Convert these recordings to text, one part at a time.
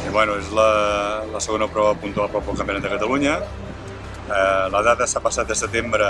bueno, és la segona prova puntual pel Campionat de Catalunya. La data s'ha passat de setembre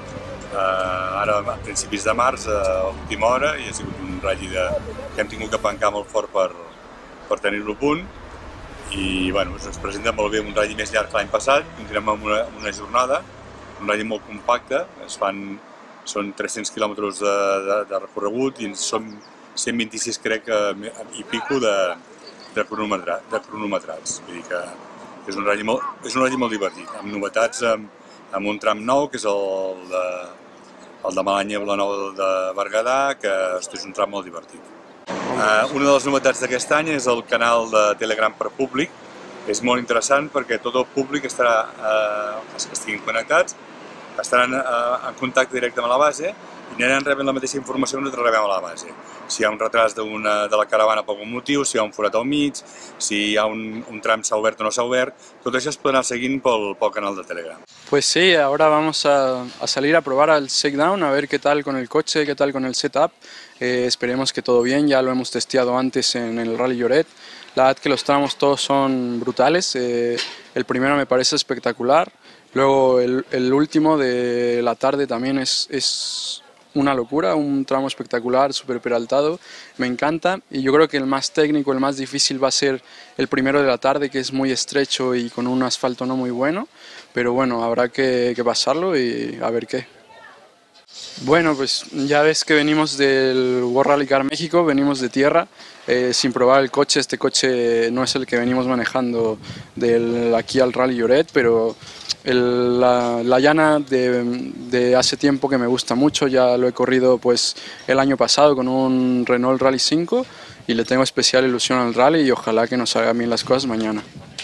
ara a principis de març, a última hora, i ha sigut un ratll que hem tingut que pencar molt fort per tenir-lo a punt. I bueno, ens presenta molt bé un ratll més llarg que l'any passat. Continuem amb una jornada, un ratll molt compacte, són 300 quilòmetres de recorregut i són 126, crec, i pico de cronometrats. Vull dir que és un ratll molt divertit, amb novetats, amb un tram nou, que és el de Malanya-Vilanova de Berguedà, que és un tram molt divertit. Una de les novetats d'aquest any és el canal de Telegram per públic. És molt interessant perquè tot el públic estarà, els que estiguin connectats, estaran en contacte directe amb la base i aniran rebent la mateixa informació que nosaltres rebem a la base. Si hi ha un retras de la caravana per algun motiu, si hi ha un forat al mig, si hi ha un tram s'ha obert o no s'ha obert, tot això es pot anar seguint pel canal de Telegram. Pues sí, ahora vamos a salir a probar al shakedown, a ver qué tal con el coche, qué tal con el setup. Esperemos que todo bien, ya lo hemos testeado antes en el Rally Lloret. La verdad que los tramos todos son brutales, el primero me parece espectacular, luego el último de la tarde también es una locura, un tramo espectacular, súper peraltado, me encanta, y yo creo que el más técnico, el más difícil va a ser el primero de la tarde, que es muy estrecho y con un asfalto no muy bueno, pero bueno, habrá que pasarlo y a ver qué. Bueno, pues ya ves que venimos del World Rally Car México, venimos de tierra, sin probar el coche. Este coche no es el que venimos manejando aquí al Rally Lloret, pero la llana de hace tiempo que me gusta mucho, ya lo he corrido pues el año pasado con un Renault Rally 5 y le tengo especial ilusión al rally y ojalá que nos hagan bien las cosas mañana.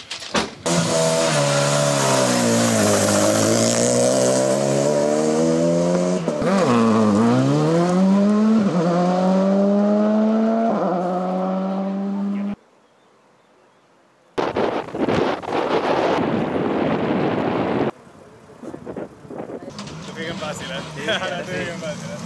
T'ho fiquen fàcil, eh? Sí, t'ho fiquen fàcil, eh?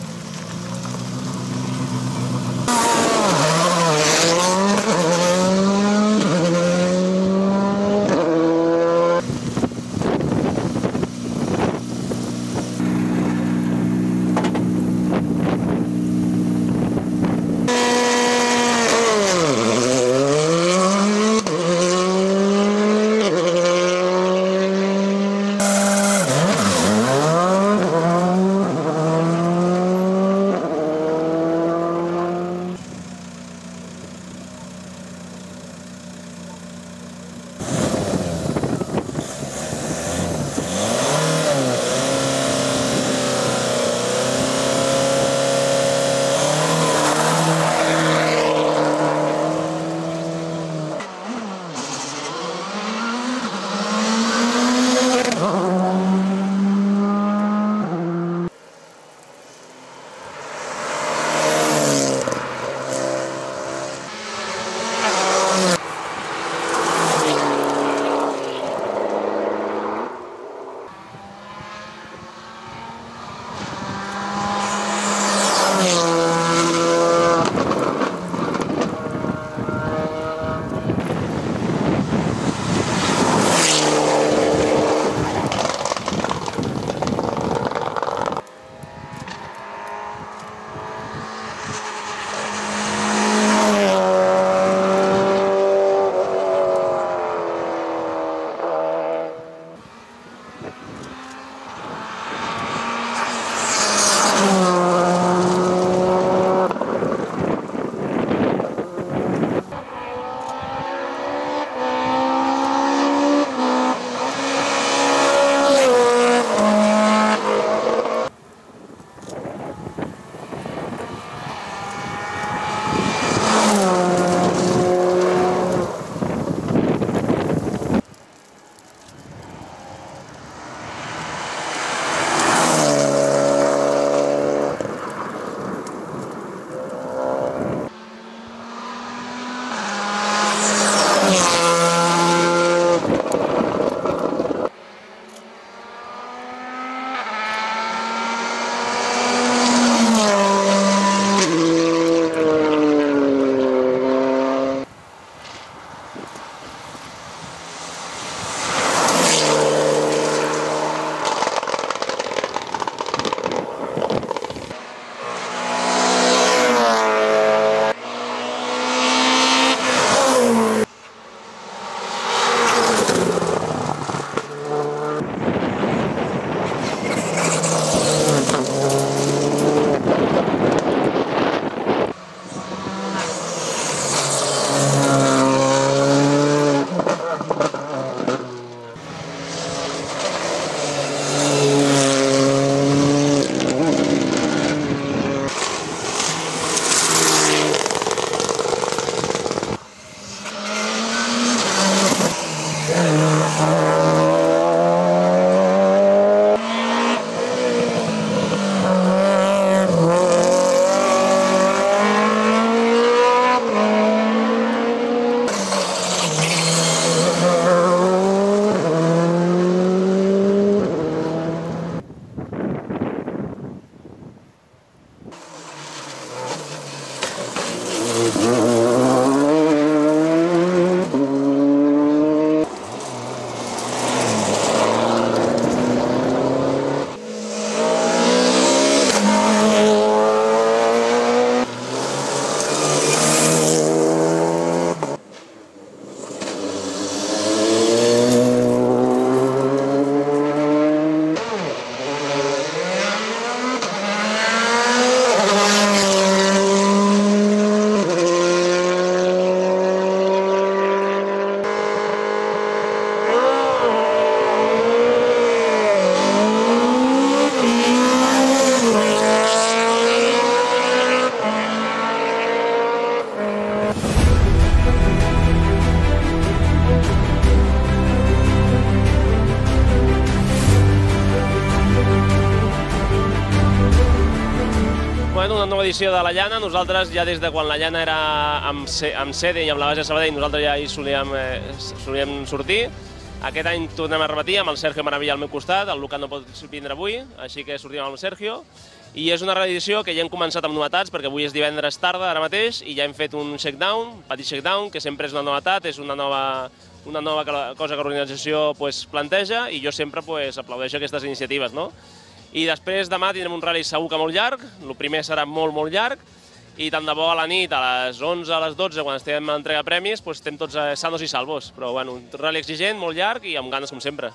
edició de la llana. Nosaltres ja des de quan la llana era amb sede i amb la base de Sabadell, nosaltres ja hi solíem sortir. Aquest any tornem a repetir amb el Sergio Maravilla al meu costat, el Luca no pot vindre avui, així que sortim amb el Sergio. I és una reedició que ja hem començat amb novetats, perquè avui és divendres tarda, ara mateix, i ja hem fet un shakedown, un petit shakedown, que sempre és una novetat, és una nova cosa que l'organització planteja, i jo sempre aplaudeixo aquestes iniciatives. I després demà tindrem un rally segur que molt llarg, el primer serà molt, molt llarg, i tant de bo a la nit, a les 11, a les 12, quan estem a l'entrega de premis, estem tots sanos i salvos. Però bueno, un rally exigent, molt llarg i amb ganes com sempre.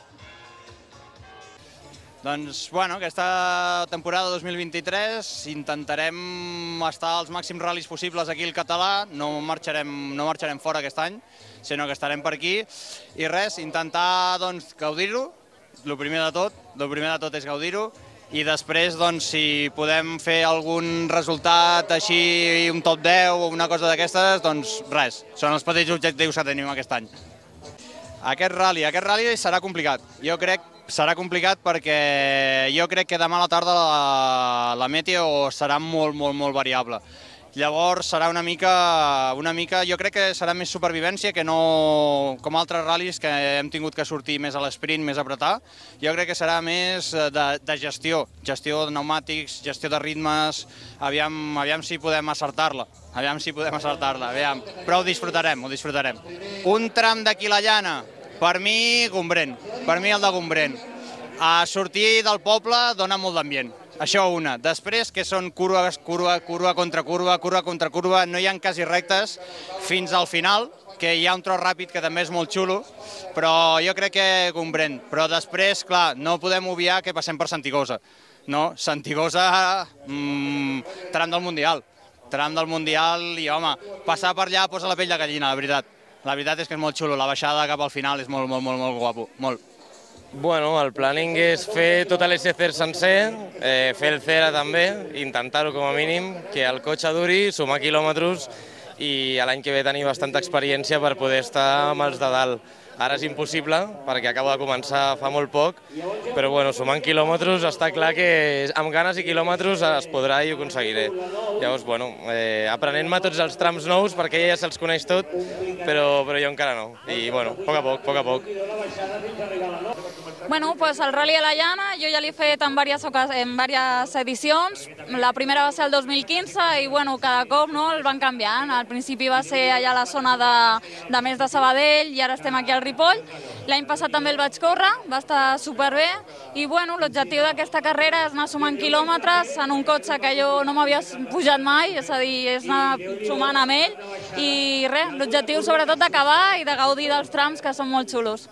Doncs, bueno, aquesta temporada 2023 intentarem estar als màxims ral·lis possibles aquí al català, no marxarem fora aquest any, sinó que estarem per aquí. I res, intentar gaudir-ho, el primer de tot és gaudir-ho, i després, si podem fer algun resultat així, un top 10 o una cosa d'aquestes, doncs res, són els petits objectius que tenim aquest any. Aquest rally serà complicat. Jo crec que serà complicat perquè jo crec que demà a la tarda la meteo serà molt, molt, molt variable. Llavors serà una mica, jo crec que serà més supervivència que no com altres ral·lis que hem tingut que sortir més a l'esprint, més a apretar. Jo crec que serà més de gestió de pneumàtics, gestió de ritmes, aviam si podem acertar-la, però ho disfrutarem. Un tram d'aquí la llana, per mi Gombrèn, per mi el de Gombrèn. A sortir del poble dona molt d'ambient. Això una. Després, que són curva contra curva, no hi ha quasi rectes fins al final, que hi ha un tros ràpid que també és molt xulo, però jo crec que Gombrèn. Però després, clar, no podem obviar que passem per Santigosa. No? Santigosa, tram del Mundial, i home, passar per allà posa la pell de gallina, la veritat. La veritat és que és molt xulo, la baixada cap al final és molt, molt, molt guapo, molt. Bueno, el planning és fer tot l'SCR sencer, fer el CERA també, intentar-ho com a mínim, que el cotxe duri, sumar quilòmetres i l'any que ve tenir bastanta experiència per poder estar amb els de dalt. Ara és impossible, perquè acabo de començar fa molt poc, però bueno, sumant quilòmetres està clar que amb ganes i quilòmetres es podrà i ho aconseguiré. Llavors, bueno, aprenent-me tots els trams nous, perquè ja se'ls coneix tot, però jo encara no. I bueno, a poc a poc. Bueno, pues el Rally a la Llana jo ja l'he fet en diverses edicions. La primera va ser el 2015 i bueno, cada cop el van canviant. Al principi va ser allà a la zona de més de Sabadell i ara estem aquí al Ripoll. L'any passat també el vaig córrer, va estar superbé i bueno, l'objectiu d'aquesta carrera és anar sumant quilòmetres en un cotxe que jo no m'havia pujat mai, és a dir, és anar sumant amb ell i res, l'objectiu sobretot d'acabar i de gaudir dels trams que són molt xulos.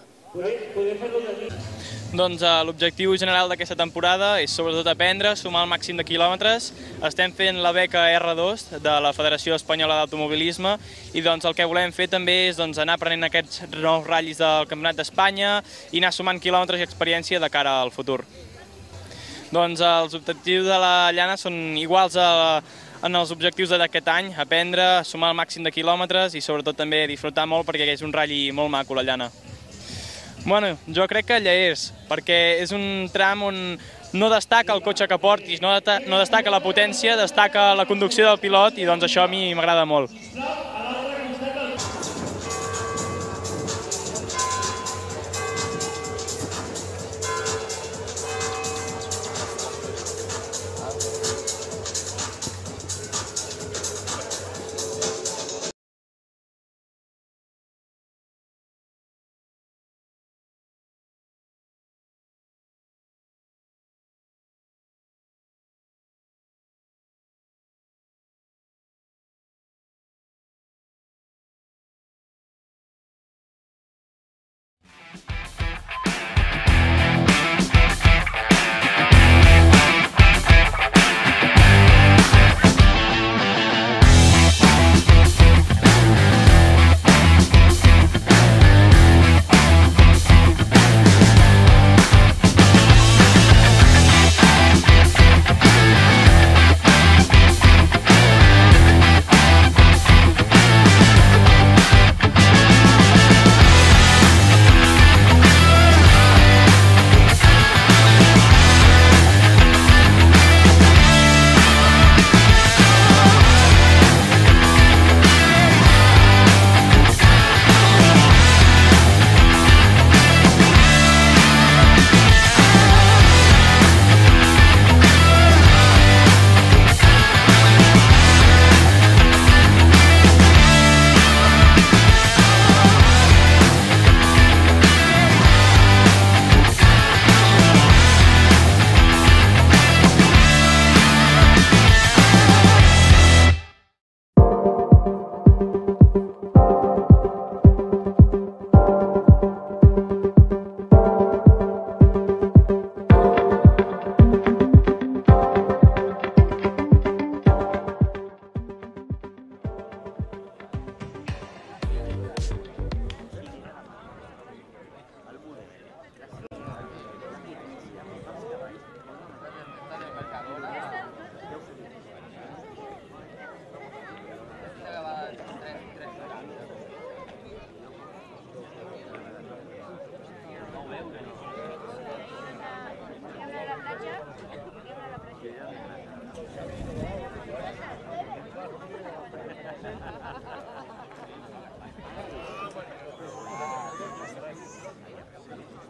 Doncs l'objectiu general d'aquesta temporada és sobretot aprendre, sumar el màxim de quilòmetres. Estem fent la beca R2 de la Federació Espanyola d'Automobilisme i doncs el que volem fer també és anar aprenent aquests nous ratllis del Campionat d'Espanya i anar sumant quilòmetres i experiència de cara al futur. Doncs els objectius de la llana són iguals en els objectius d'aquest any, aprendre, sumar el màxim de quilòmetres i sobretot també disfrutar molt perquè és un ratll molt maco la llana. Bueno, jo crec que Llers, perquè és un tram on no destaca el cotxe que portis, no destaca la potència, destaca la conducció del pilot i doncs això a mi m'agrada molt.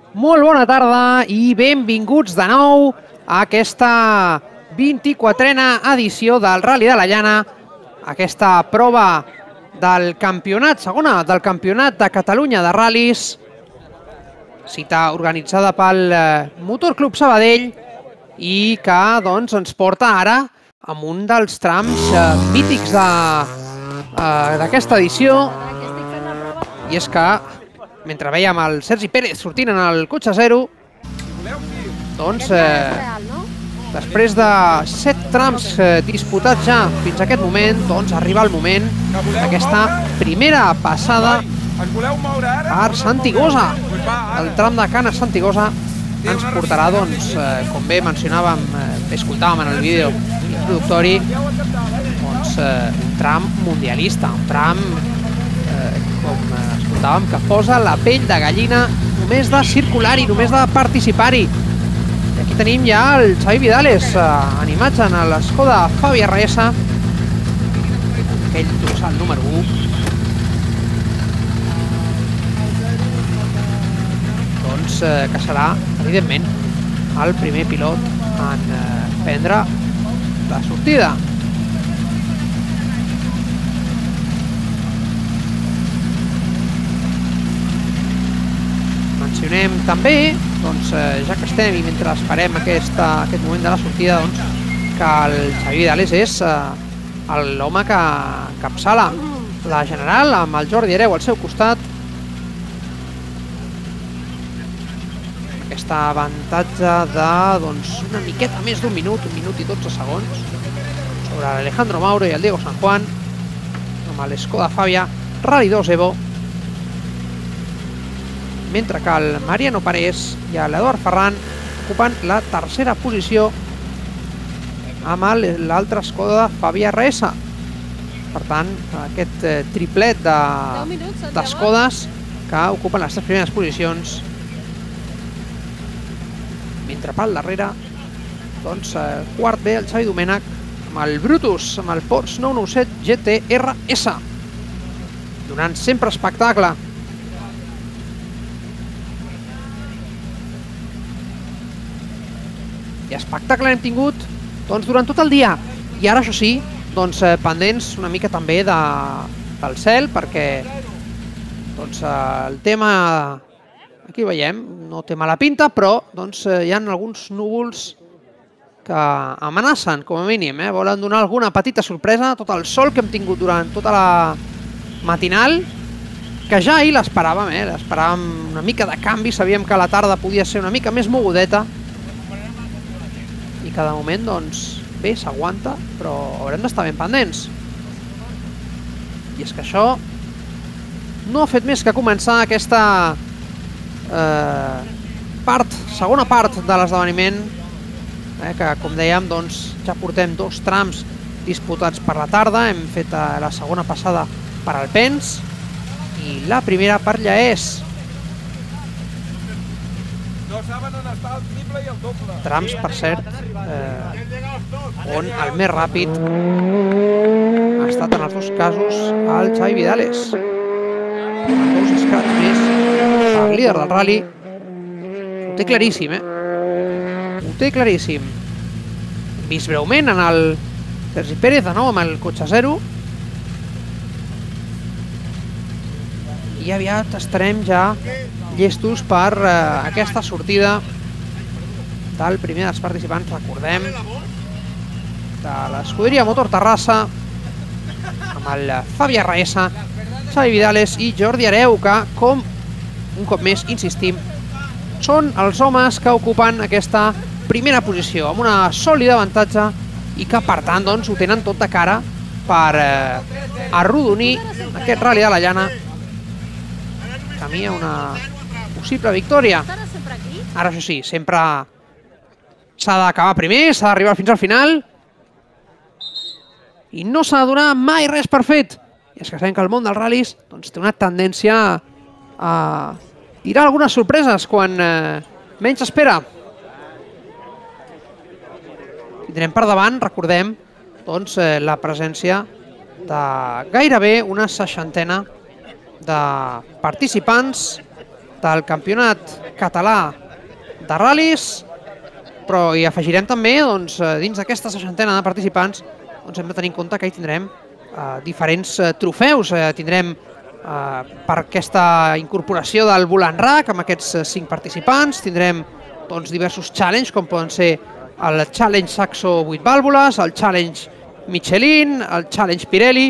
Molt bona tarda i benvinguts de nou a aquesta 24a edició del Rally de la Llana, aquesta prova del campionat, segona del Campionat de Catalunya de Ral·lis, cita organitzada pel Motor Club Sabadell i que doncs, ens porta ara amb un dels trams mítics d'aquesta edició, i és que mentre veiem el Sergi Pérez sortint en el cotxe zero, doncs després de 7 trams disputats ja fins a aquest moment, doncs arriba el moment d'aquesta primera passada per Santigosa. El tram de Canes Santigosa ens portarà, doncs, com bé mencionàvem, escoltàvem en el vídeo introductori, doncs, un tram mundialista, un tram, com escoltàvem, que posa la pell de gallina només de circular-hi, només de participar-hi. I aquí tenim ja el Xavi Vidales animats en l'Skoda Fabia RS, aquell dorsal número 1. Doncs que serà, evidentment, el primer pilot en prendre la sortida. Mencionem també, doncs, ja que estem i mentre esperem aquest moment de la sortida, doncs, que el Xavi Vidales és l'home que encapçala la general amb el Jordi Hereu al seu costat. Aquest avantatge de una miqueta més d'un minut, 1 minut i 12 segons, sobre l'Alejandro Mauro i el Diego San Juan, amb l'Skoda Fabia Rally 2 Evo, mentre que el Mariano Parés i l'Eduard Ferran ocupen la tercera posició amb l'altre Skoda Fabia RS. Per tant, aquest triplet d'Skodas que ocupen les 3 primeres posicions, mentre pel darrere, doncs, quart ve el Xavi Domènech amb el Brutus, amb el Porsche 997 GT RS, donant sempre espectacle. I espectacle n'hem tingut, doncs, durant tot el dia. I ara, això sí, doncs, pendents una mica també del cel, perquè doncs, el tema, aquí veiem, no té mala pinta, però doncs, hi ha alguns núvols que amenacen, com a mínim, volen donar alguna petita sorpresa. Tot el sol que hem tingut durant tota la matinal, que ja ahir l'esperàvem, l'esperàvem una mica de canvi, sabíem que la tarda podia ser una mica més mogudeta, i que de moment, doncs, bé, s'aguanta, però haurem d'estar ben pendents. I és que això no ha fet més que començar aquesta segona part de l'esdeveniment, que, com dèiem, doncs, ja portem 2 trams disputats per la tarda. Hem fet la segona passada per Alpens i la primera per Lleès. Trams, per cert, on el més ràpid ha estat en els 2 casos el Xavi Vidales. 2 scratch més el líder del rally. Ho té claríssim, Ho té claríssim. Hem vist breument en el Sergi Pérez, de nou, amb el cotxe zero. I aviat estarem ja llestos per aquesta sortida del primer dels participants, recordem, de l'escuderia Motor Terrassa, amb el Fabia RS, Xavi Vidales i Jordi Hereu, que, com un cop més insistim, són els homes que ocupen aquesta primera posició, amb una sòlida avantatge i que, per tant, doncs, ho tenen tot de cara per arrodonir aquest Rally de la Llana camí a una possible victòria. Ara, això sí, sempre s'ha d'acabar primer, s'ha d'arribar fins al final i no s'ha de donar mai res per fet. I és que sabem que el món dels ral·lis té una tendència a tirar algunes sorpreses quan menys espera. Tindrem per davant, recordem, la presència de gairebé una 60ena de participants del campionat català de ral·lis, però hi afegirem també, dins d'aquesta 60ena de participants, hem de tenir en compte que hi tindrem diferents trofeus. Tindrem per aquesta incorporació del Volant RAC amb aquests 5 participants, tindrem diversos challenges com poden ser el Challenge Saxo 8 vàlvules, el Challenge Michelin, el Challenge Pirelli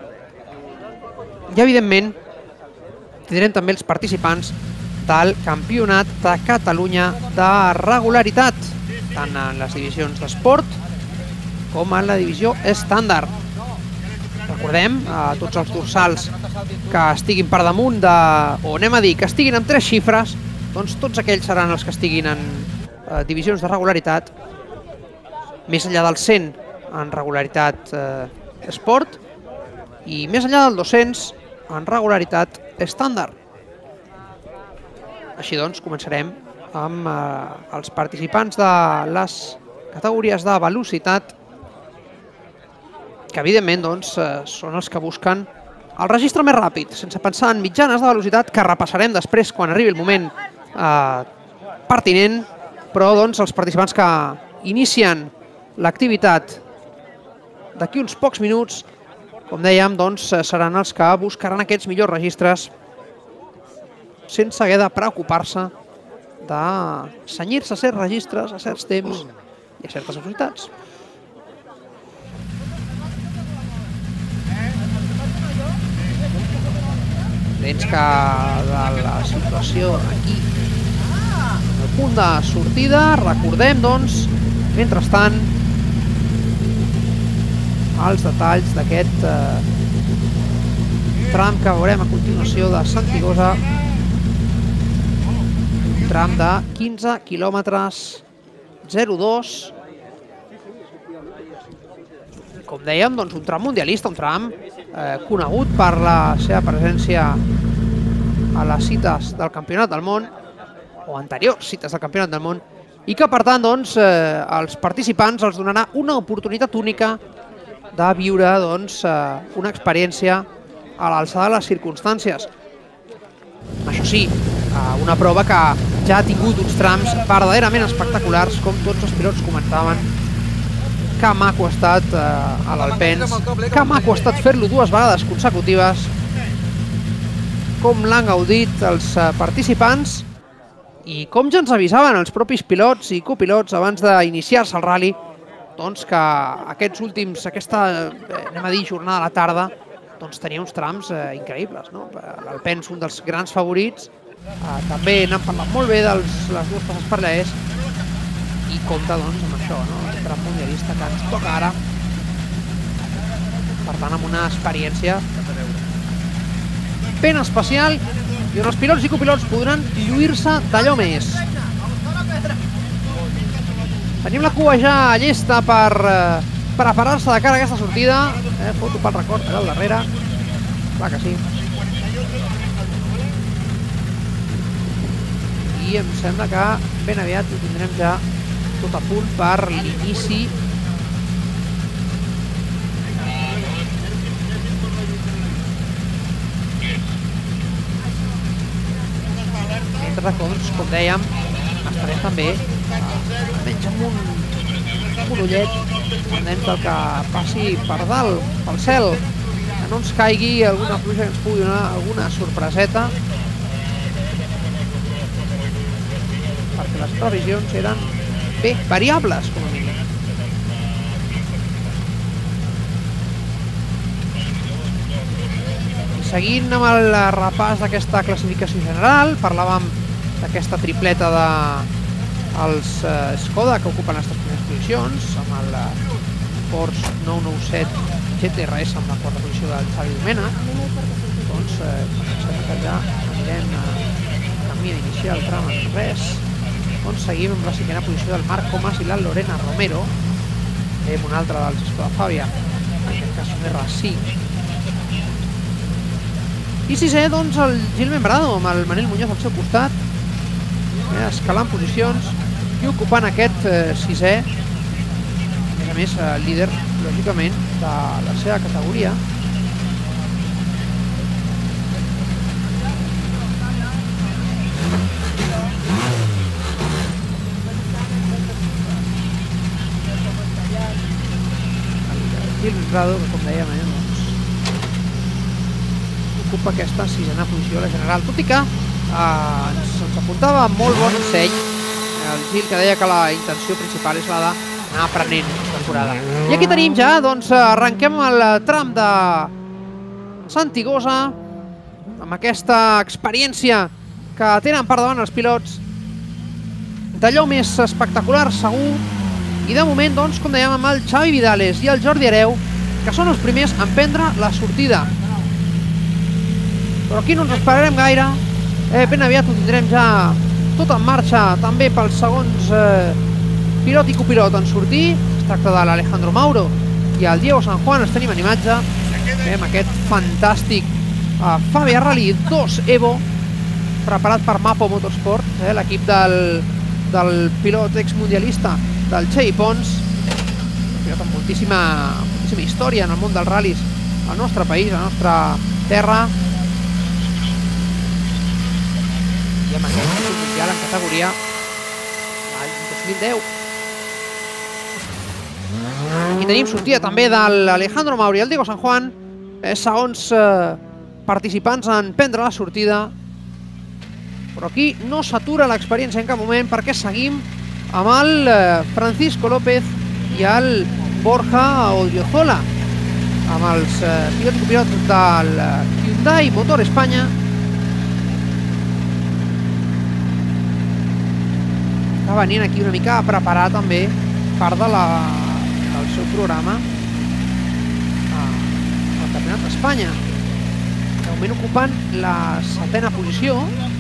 i evidentment tindrem també els participants del Campionat de Catalunya de regularitat, tant en les divisions d'esport com en la divisió estàndard. Recordem, tots els dorsals que estiguin per damunt de, o anem a dir, que estiguin amb 3 xifres, doncs tots aquells seran els que estiguin en divisions de regularitat, més enllà del 100 en regularitat esport i més enllà del 200 en regularitat estàndard. Així doncs, començarem amb els participants de les categories de velocitat, que evidentment són els que busquen el registre més ràpid, sense pensar en mitjanes de velocitat, que repassarem després quan arribi el moment pertinent, però els participants que inicien l'activitat d'aquí uns pocs minuts, com dèiem, seran els que buscaran aquests millors registres sense haver de preocupar-se de cenyir-se a certs registres, a certs temps i a certes velocitats. Evidents que de la situació aquí, el punt de sortida, recordem, mentrestant, els detalls d'aquest tram que veurem a continuació de Santigosa, un tram de 15 quilòmetres 0,2, com dèiem, un tram mundialista, un tram conegut per la seva presència a les cites del Campionat del Món, o anteriors cites del Campionat del Món, i que, per tant, als participants els donarà una oportunitat única de viure una experiència a l'alçada de les circumstàncies. Això sí, una prova que ja ha tingut uns trams verdaderament espectaculars, com tots els pilots comentaven. Que maco ha estat a l'Alpens, que maco ha estat fer-lo 2 vegades consecutives, com l'han gaudit els participants i com ja ens avisaven els propis pilots i copilots abans d'iniciar-se el ral·li, que aquesta, anem a dir, jornada a la tarda, tenia uns trams increïbles. L'Alpens, un dels grans favorits, també n'han parlat molt bé de les 2 passes per l'ES, i compta amb això, el tram mundialista que ens toca ara, per tant amb una experiència ben especial i on els pilots i copilots podran lluir-se d'allò més. Tenim la cua ja llesta per preparar-se de cara a aquesta sortida. Foto pel record allà al darrere, clar que sí. I em sembla que ben aviat ho tindrem ja tot a punt per l'inici mentre, com dèiem, estarem també almenys amb un ullet pendents del que passi per dalt, pel cel, que no ens caigui alguna pluja que ens pugui donar alguna sorpreseta, perquè les previsions eren bé variables, com a mínim. I seguint amb el repàs d'aquesta classificació general, parlàvem d'aquesta tripleta dels Skoda que ocupen aquestes primeres posicions, amb el Porsche 997 GTRS amb la 4a posició del Xavi Domènech. Doncs pensem que ja anirem camí d'iniciar el tram en res. Doncs seguim amb la 5a posició del Marc Comas i la Lorena Romero, amb un altre dels Skoda Fabia, en aquest cas un R5. I 6è, doncs, el Gil Membrado, amb el Manel Muñoz al seu costat, escalant posicions i ocupant aquest 6è, a més líder, lògicament, de la seva categoria. Membrado, que com dèiem, ocupa aquesta sisena posició a la general, tot i que ens apuntava molt bon seny el Gil, que deia que la intenció principal és la d'anar aprenent aquesta temporada. I aquí tenim ja, doncs, arrenquem el tram de Santigosa, amb aquesta experiència que tenen per davant els pilots, d'allò més espectacular segur, i de moment, doncs, com dèiem, amb el Xavi Vidales i el Jordi Hereu, que són els primers a emprendre la sortida. Però aquí no ens esperarem gaire, ben aviat ho tindrem ja tot en marxa, també pels segons pilot i copilot en sortir. Es tracta de l'Alejandro Mauro i el Diego San Juan, els tenim en imatge, amb aquest fantàstic Fabia Rally 2 Evo, preparat per Mapo Motorsport, l'equip del pilot exmundialista del Xavi Pons, pilot amb moltíssima història en el món dels ral·lis al nostre país, a la nostra terra, i amb aquest títol mundial en categoria l'any 2010. Aquí tenim sortida també de l'Alejandro Mauri i el Diego San Juan, segons participants en prendre la sortida, però aquí no s'atura l'experiència en cap moment perquè seguim amb el Francisco López i el Borja Odriozola, amb els pilots i copilots del Hyundai Motor Espanya. Està venint aquí una mica a preparar també part del seu programa al Campionat d'Espanya. De moment ocupen la 7a posició.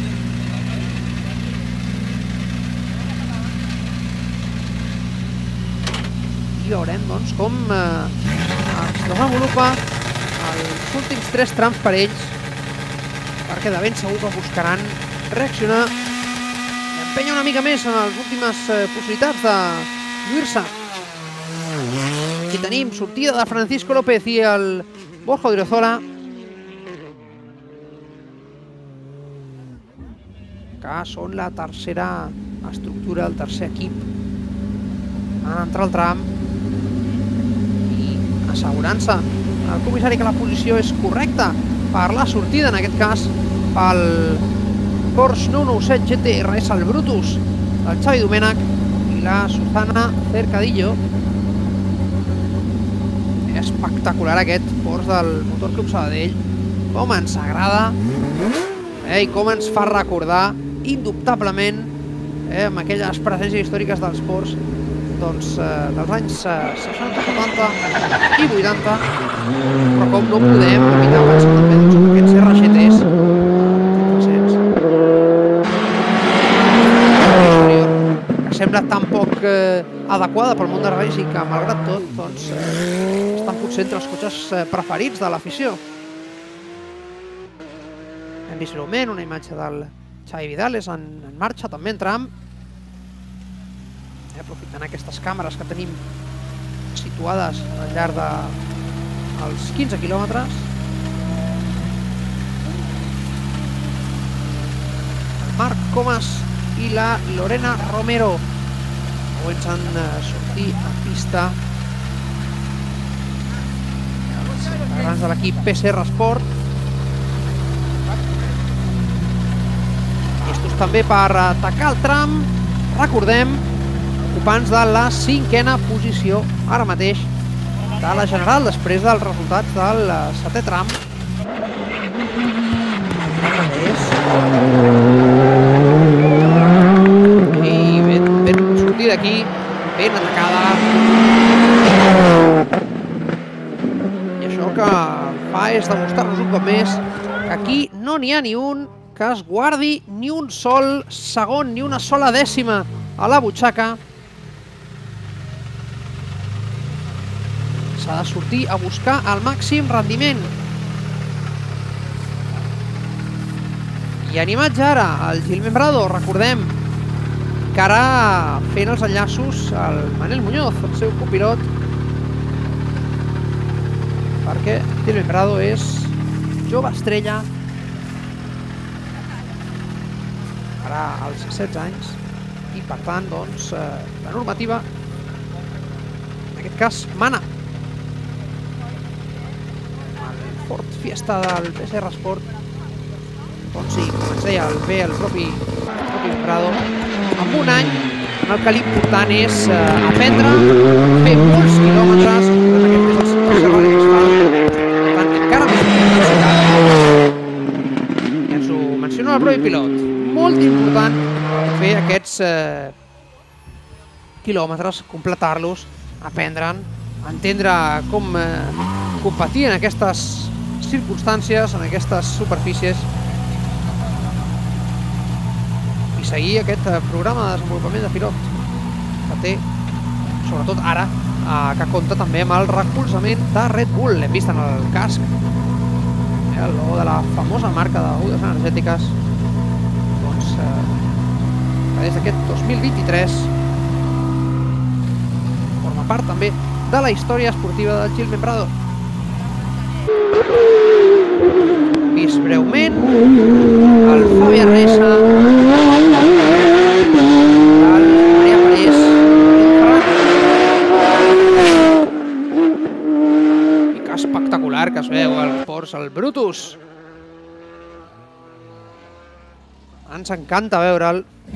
I veurem, doncs, com es desenvolupa els últims 3 trams per ells, perquè de ben segur que buscaran reaccionar i empènyer una mica més en les últimes possibilitats de lluir-se. Aquí tenim sortida de Francisco López i el Borja Odriozola, que són la tercera estructura, el tercer equip en entrar al tram, i assegurant-se el comissari que la posició és correcta per la sortida, en aquest cas pel Porsche 997 GT RS al Brutus del Xavi Domènech i la Susana Cercadillo. Espectacular aquest Porsche del Motor Club Sabadell, com ens agrada i com ens fa recordar indubtablement amb aquelles presències històriques dels Porsche dels anys 60, 70 i 80, però com no podem evitar pensar també en aquests RGTs 300 que sembla tan poc adequada pel món de ral·lis i que, malgrat tot, estan potser entre els cotxes preferits de l'afició. Hem vist breument una imatge del Xavi Vidales en marxa, també en tram, aprofitant aquestes càmeres que tenim situades al llarg dels 15 quilòmetres. El Marc Comas i la Lorena Romero comencen a sortir a pista. Els integrants de l'equip PCR Sport. Estos també per atacar el tram, recordem, ocupants de la 5a posició ara mateix de la general després dels resultats del 7è tram. I ben sortida aquí, ben atacada. I això que fa és demostrar-nos un cop més que aquí no n'hi ha ni un que es guardi ni un sol segon, ni una sola dècima a la butxaca. S'ha de sortir a buscar el màxim rendiment. I en imatge ara el Gil Membrado, recordem que ara fent els enllaços el Manel Muñoz, el seu copilot, perquè Gil Membrado és jove estrella, ara als 16 anys, i per tant, doncs, la normativa, en aquest cas, mana. fiesta del PCR Sport. Doncs sí, com ens deia bé el propi Prado, amb un any en el que l'important és aprendre a fer molts quilòmetres, aquest és el tercer rally que es fa, per tant, encara més intensitat. I ens ho menciona el propi pilot. Molt important fer aquests quilòmetres, completar-los, aprendre'n, entendre com competir en aquestes circumstàncies, en aquestes superfícies, i seguir aquest programa de desenvolupament de pilot que té, sobretot ara, que compta també amb el recolzament de Red Bull. L'hem vist en el casc, el logo de la famosa marca de begudes energètiques, doncs, que des d'aquest 2023 forma part també de la història esportiva del Gil Membrado. Vist breument el Fabi Arresa, el Maria Parés, i que espectacular que es veu el Porsche, el Brutus. Ens encanta veure'l.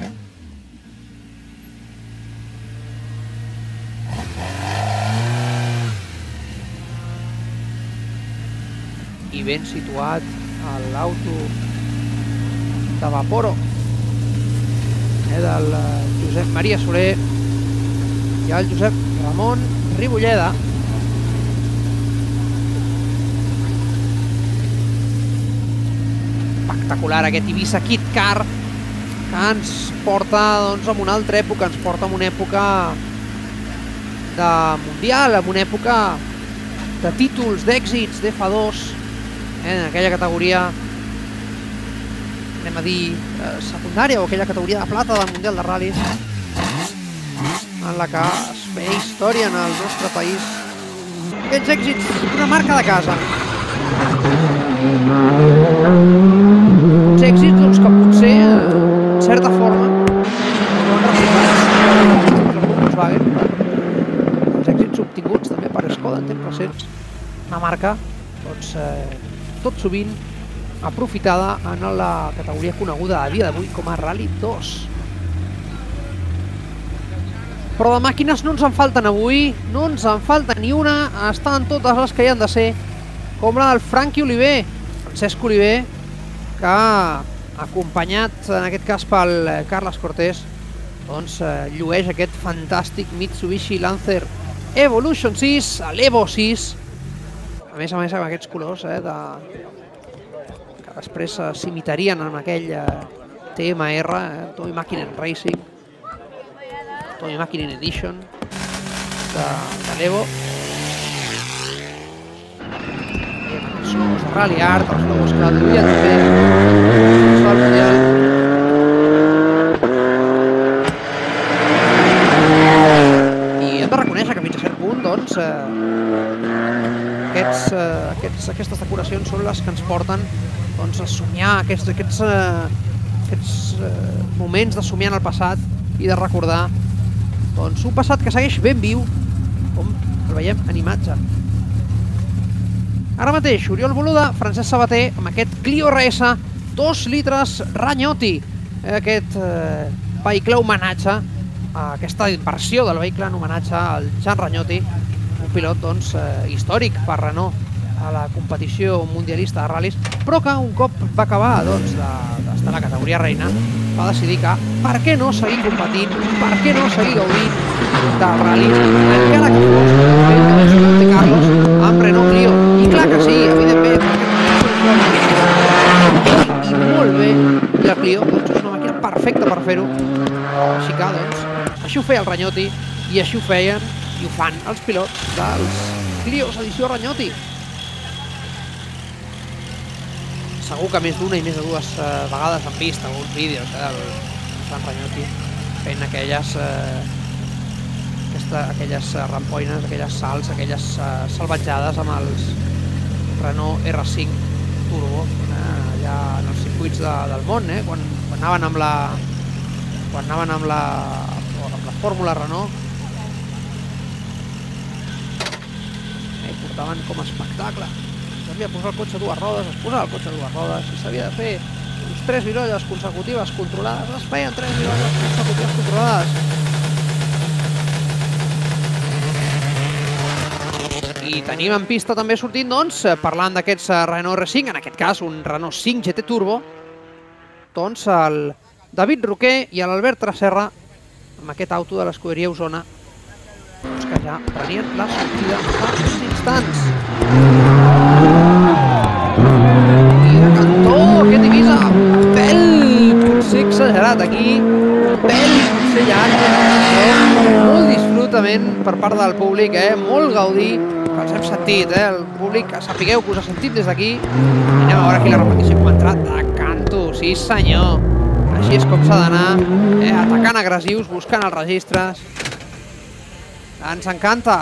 I ben situat a l'auto de Vaporo del Josep Maria Soler i el Josep Ramon Ribolleda. Espectacular aquest Ibiza Kit Car que ens porta doncs, a una altra època, ens porta a una època de mundial, a una època de títols, d'èxits, d'F2, en aquella categoria, anem a dir, secundària, o aquella categoria de plata del Mundial de Ral·lis, en la que es feia història en el nostre país. Aquests èxits, una marca de casa. Uns èxits doncs, que potser, en certa forma, no han resultat els èxits obtinguts també per Skoda en temps recents. Una marca, doncs, tot sovint aprofitada en la categoria coneguda a dia d'avui com a Rally 2. Però de màquines no ens en falten avui, no ens en falta ni una, estan totes les que hi han de ser, com la del Franqui Oliver, Francesc Oliver, que ha acompanyat en aquest cas pel Carles Cortés, doncs llueix aquest fantàstic Mitsubishi Lancer Evolution 6, l'Evo 6, a més amb aquests colors que després s'imitarien en aquell TMR, Tommy Mäkinen Racing, Tommy Mäkinen Edition de l'Evo. Veiem aquests logos de Rally Art, els logos que duien també al Mundial. I hem de reconèixer que fins a cert punt, doncs, aquestes decoracions són les que ens porten doncs, a somiar aquests moments de somiar en el passat i de recordar doncs, un passat que segueix ben viu, com el veiem en imatge. Ara mateix, Oriol Boluda, Francesc Sabater, amb aquest Clio RS 2 litres Ragnotti, aquest vehicle homenatge, aquesta versió del vehicle en homenatge al Jean Ragnotti, un pilot doncs, històric per Renault a la competició mundialista de ral·lis, però que un cop va acabar d'estar a la categoria reina, va decidir que per què no seguir competint, per què no seguir gaudint del ral·lis, encara que fos fent de Monte Carlos amb Renault Clio. I clar que sí, evidentment, i molt bé, i la Clio doncs, és una màquina perfecta per fer-ho. Així que, doncs, així ho feia el Ragnotti i així ho feien i ho fan els pilots dels Clios edició Ragnotti. Segur que més d'una i més de dues vegades han vist alguns vídeos del Jean Ragnotti fent aquelles rampoines, aquelles salts, aquelles salvatjades amb els Renault R5 Turbo allà en els circuits del món, quan anaven amb la fórmula Renault. Portaven com a espectacle s'havia de posar el cotxe a dues rodes, es posava el cotxe a dues rodes, si s'havia de fer 3 virolles consecutives controlades, es feien 3 virolles consecutives controlades. I tenim en pista també sortint, doncs, parlant d'aquests Renault R5, en aquest cas un Renault 5 GT Turbo, doncs el David Roquer i l'Albert Tresserra, amb aquest auto de l'escuderia Osona, que ja prenien la sortida fa uns instants. I de cantó, aquest Ibiza, pèl potser exagerat aquí, pèl potser llarg, molt disfrutament per part del públic, molt gaudí, que els hem sentit, el públic, sapigueu que us ha sentit des d'aquí, i anem a veure aquí la repetició com ha entrat de canto, sí senyor, així és com s'ha d'anar, atacant agressius, buscant els registres. Ens encanta.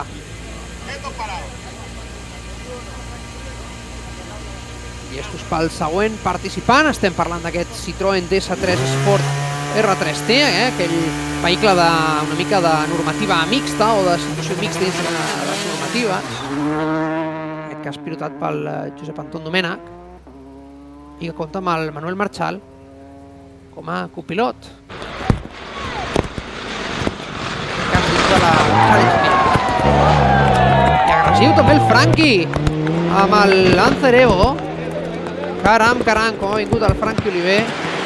I estos pel següent participant, estem parlant d'aquest Citroën DS3 Sport R3T, aquell vehicle una mica de normativa mixta o de situació mixta dins de les normatives. Aquest cas pilotat pel Josep Anton Domènech i que compta amb el Manuel Marchal com a copilot. I agressiu també el Franqui amb el Lancer Evo. Caram, com ha vingut el Franqui Oliver.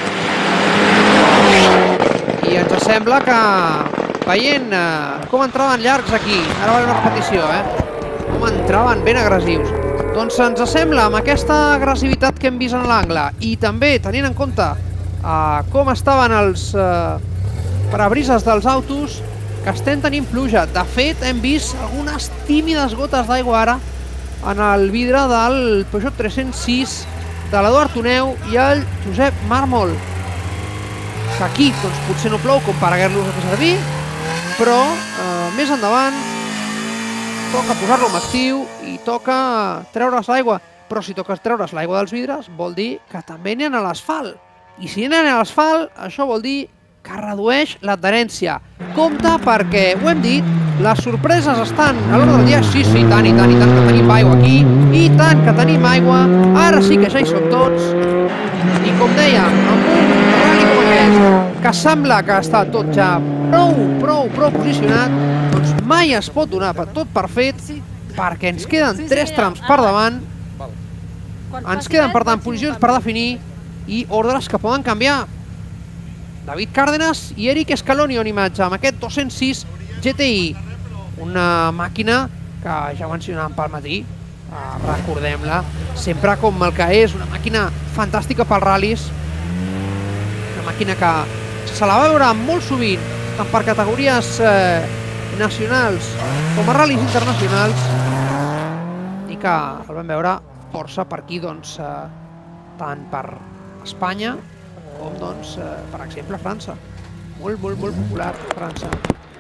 I ens sembla que veient com entraven llargs aquí, ara va una repetició, com entraven ben agressius. Doncs ens sembla amb aquesta agressivitat que hem vist en l'angle i també tenint en compte com estaven els parabrises dels autos, que estem tenint pluja. De fet, hem vist algunes tímides gotes d'aigua ara en el vidre del Peugeot 306 de l'Eduard Toneu i el Josep Mármol. Que aquí doncs, potser no plou com per haver-los de fer servir, però més endavant toca posar-lo en actiu i toca treure's l'aigua. Però si toques treure's l'aigua dels vidres vol dir que també n'hi ha a l'asfalt. I si n'hi ha a l'asfalt, això vol dir que redueix l'adherència. Compte perquè, ho hem dit, les sorpreses estan a l'hora del dia. Sí, tant que tenim aigua aquí, i tant que tenim aigua, ara sí que ja hi som tots. I com deia, amb un rally com aquest, que sembla que està tot ja prou posicionat, doncs mai es pot donar tot per fet, perquè ens queden 3 trams per davant, ens queden per tant posicions per definir i ordres que poden canviar. David Cárdenas i Eric Escaloni en imatge amb aquest 206 GTI, una màquina que ja ho mencionàvem pel matí, recordem-la, sempre com el que és, una màquina fantàstica pels ral·lis, una màquina que se la va veure molt sovint, tant per categories nacionals com a ral·lis internacionals, i que el vam veure força per aquí, doncs, tant per Espanya com, doncs, per exemple, França. Molt popular, França.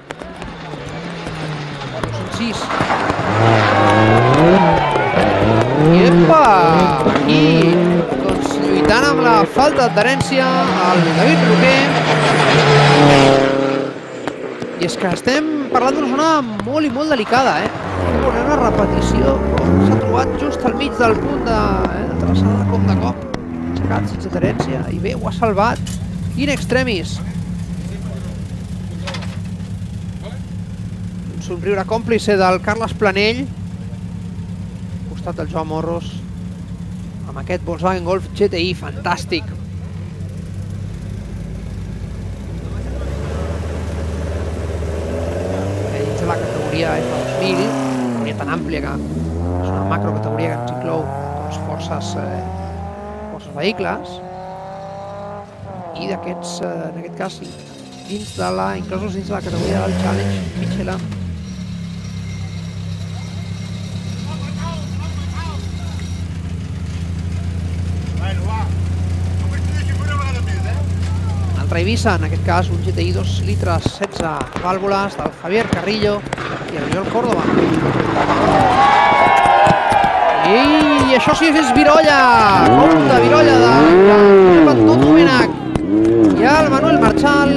206. I epa! Aquí, doncs, lluitant amb la falta d'adherència, el David Roquer. I és que estem parlant d'una zona molt delicada, Una repetició, s'ha trobat just al mig del punt de traçada com de cop. Sense adherència, i bé, ho ha salvat in extremis. Un somriure còmplice del Carles Planell, al costat del Joan Morros, amb aquest Volkswagen Golf GTI fantàstic. Dins de la categoria F2000, categoria tan àmplia que és una macrocategoria que ens inclou forces vehicles, i d'aquests, en aquest cas, inclosos dins de la categoria del Challenge Michelin. Un altre Ibiza, en aquest cas un GTI 2 litres 16 vàlvules del Javier Carrillo i el Joel Córdoba. I això sí que és virolla, compte, virolla del Josep Anton Domènech i el Manuel Marchal.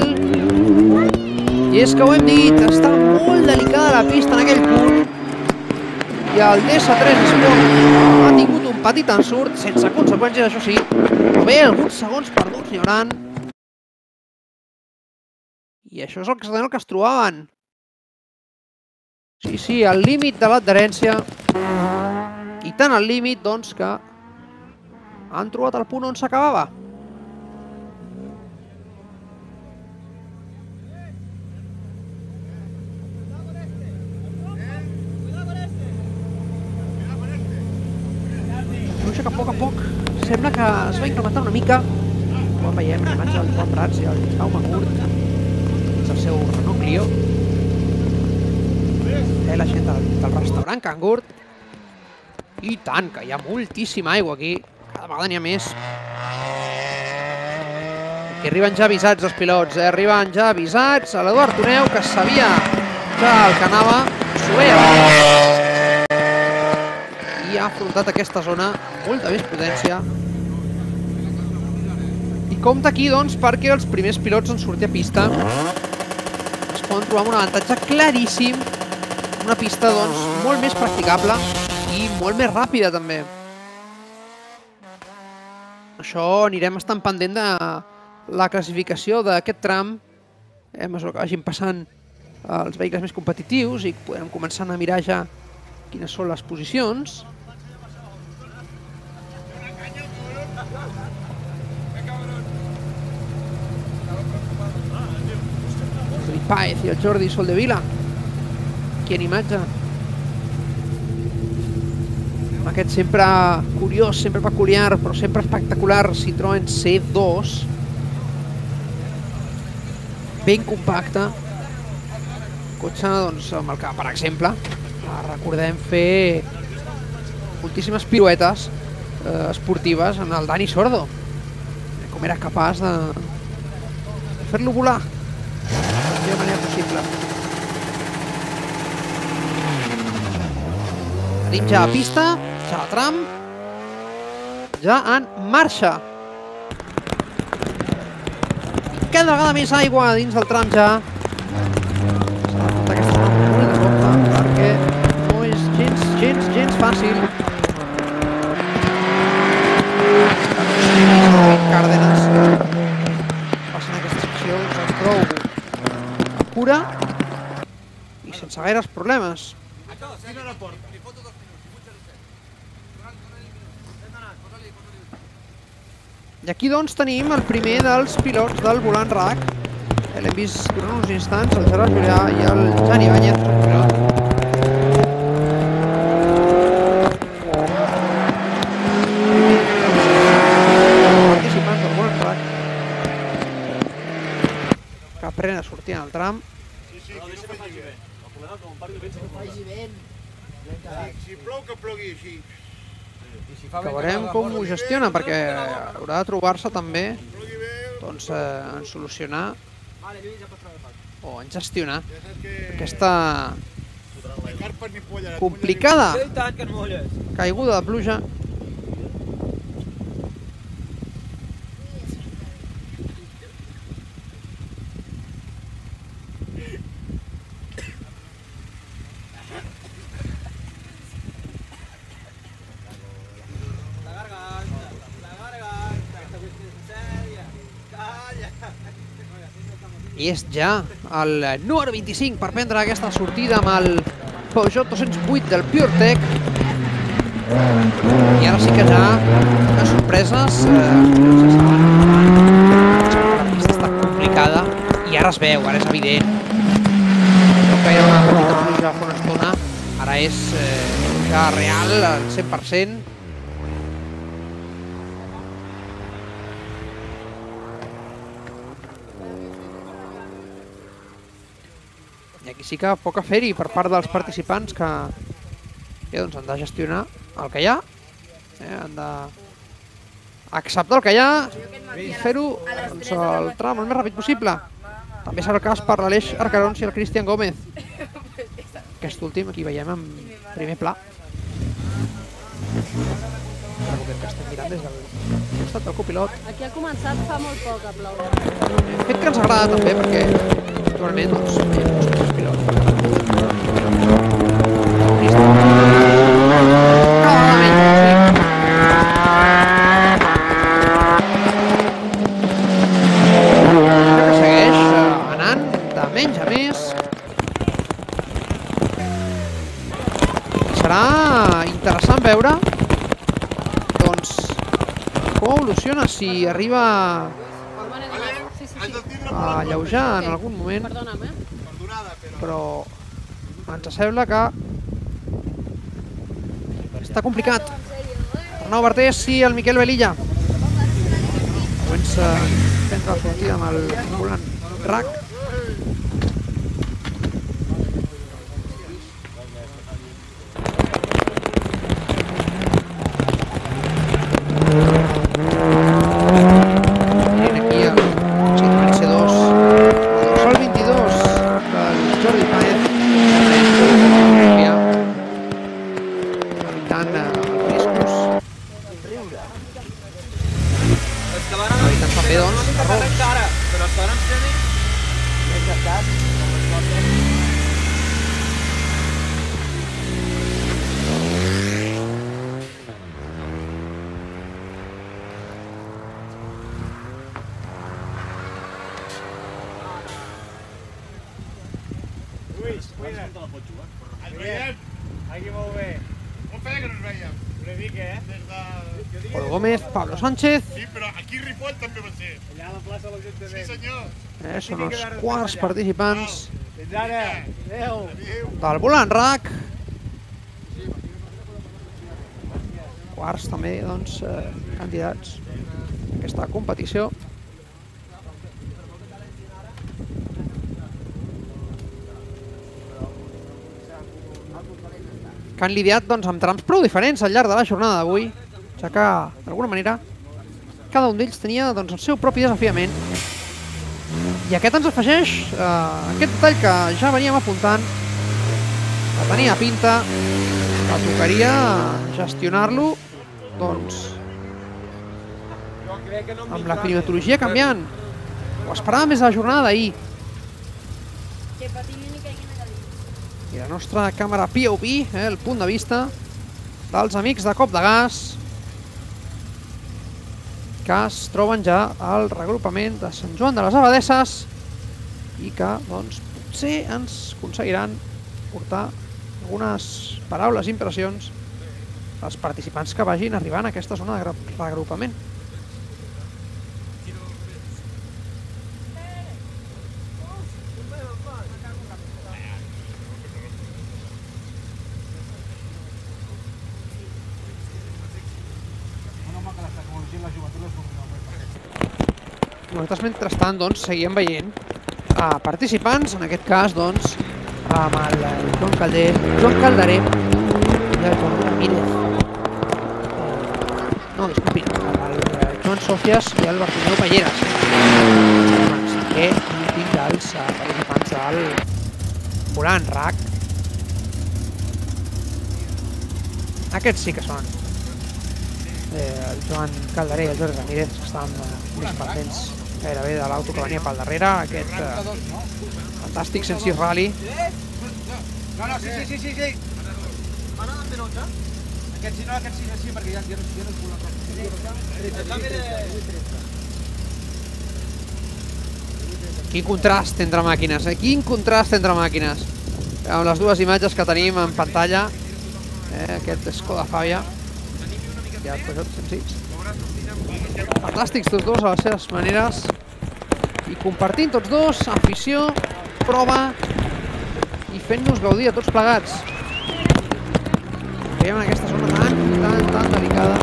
I és que ho hem dit, està molt delicada la pista en aquell punt. i el DS3 Sport ha tingut un petit ensurt, sense conseqüències, això sí, però bé, alguns segons perduts n'hi hauran. I això és el que es trobaven. Sí, al límit de l'adherència. I tant al límit, doncs, que han trobat el punt on s'acabava. Pluja que a poc sembla que es va incrementar una mica. Quan veiem imatges del Joan Prats i el Jaume Gurt dins el seu Renault Clio. La gent del restaurant Can Gurt. I tant, que hi ha moltíssima aigua aquí. Cada vegada n'hi ha més. Aquí arriben ja avisats els pilots, arriben ja avisats. L'Eduard Toneu, que sabia ja el que anava, s'ho veia i ha afrontat aquesta zona amb molta més potència. I compte aquí, doncs, perquè els primers pilots en sortir a pista es poden trobar amb un avantatge claríssim, una pista, doncs, molt més practicable i molt més ràpida, també. Això anirem estant pendent de la classificació d'aquest tram a mesura que vagin passant els vehicles més competitius i podem començar a mirar ja quines són les posicions. El Paez i el Jordi Soldevila, aquí en imatge. Amb aquest sempre curiós, sempre peculiar, però sempre espectacular Citroën C2. Ben compacte. Cotxe, doncs, amb el que, per exemple, recordem fer moltíssimes piruetes esportives en el Dani Sordo. Com era capaç de fer-lo volar de la millor manera possible. Tenim ja a pista, ja a tram, ja en marxa. I cada vegada més aigua dins del tram ja. S'ha de comptar aquesta zona molt de compte, perquè no és gens fàcil. Cárdenas passen aquesta secció amb prou cura i sense gaires problemes. I aquí, doncs, tenim el primer dels pilots del volant RAC. L'hem vist durant uns instants, el Gerard Julià i el Jan Ibáñez, un pilot. Participants del volant RAC que aprenen a sortir en el tram. Si plou, que plogui així. Que veurem com ho gestiona, perquè haurà de trobar-se també en solucionar o en gestionar aquesta complicada caiguda de pluja. I és ja el número 25 per prendre aquesta sortida amb el Peugeot 208 del PureTech. I ara sí que ja les sorpreses, ja saben, la pista està complicada i ara es veu, ara és evident. No que era una petita pluja fa una estona, ara és ja real, al 100%. I aquí sí que poc a fer-hi per part dels participants que doncs, han de gestionar el que hi ha, han d'acceptar el que hi ha i fer-ho doncs, el tram el més ràpid possible. També serà el cas per l'Aleix Arcarons i el Cristian Gómez. Aquest últim aquí veiem en primer pla. Que estem mirant des del costat del copilot. Aquí ha començat fa molt poc a ploure. Fet que ens agrada també perquè actualment doncs, veiem els pilots. menys a més. Serà interessant veure doncs, com evoluciona, si arriba a alleujar en algun moment, però ens sembla que està complicat. Arnau Bartés i el Miquel Velilla. Comença a prendre la sortida amb el volant RAC. Aquí el C2, el dorsal 22 del Jordi Páez, evitant els riscos. Evitant també, doncs, errors. Pol Gómez, Pablo Sánchez. Sí, però aquí a Ripoll també va ser. Allà a la plaça de l'Ajuntament. Sí, senyor. Són els quarts participants del volant RAC. Quarts també, doncs, candidats a aquesta competició. Que han lidiat doncs, amb trams prou diferents al llarg de la jornada d'avui, ja que, d'alguna manera, cada un d'ells tenia doncs, el seu propi desafiament. I aquest ens afegeix aquest detall que ja veníem apuntant, que tenia pinta, que tocaria gestionar-lo doncs, amb la climatologia canviant. Ho esperàvem més a la jornada d'ahir. I la nostra càmera POV, el punt de vista dels amics de Cop de Gas, que es troben ja al regrupament de Sant Joan de les Abadesses i que doncs, potser ens aconseguiran portar algunes paraules i impressions als participants que vagin arribant a aquesta zona de regrupament. Nosaltres, mentrestant, doncs, seguíem veient participants, en aquest cas, doncs, amb el Joan Calderé i el Joan Ramírez. No, disculpin, amb el Joan Sòfies i el Bartomeu Palleres. Que l'últim dels participants del volant RAC. Aquests sí que són el Joan Calderé i el Jordi Ramírez, que estan més pendents gairebé de l'auto que venia pel darrere, aquest fantàstic 106 Rally. No, sí. Mana de P11? Aquest sí, perquè ja no és volant. Quin contrast entre màquines, quin contrast entre màquines. Amb les dues imatges que tenim en pantalla, aquest Skoda Fabia i el Peugeot 106. Fantàstics tots dos a les seves maneres i compartint tots dos afició, prova i fent-nos gaudir a tots plegats. Veiem en aquesta zona tan delicada.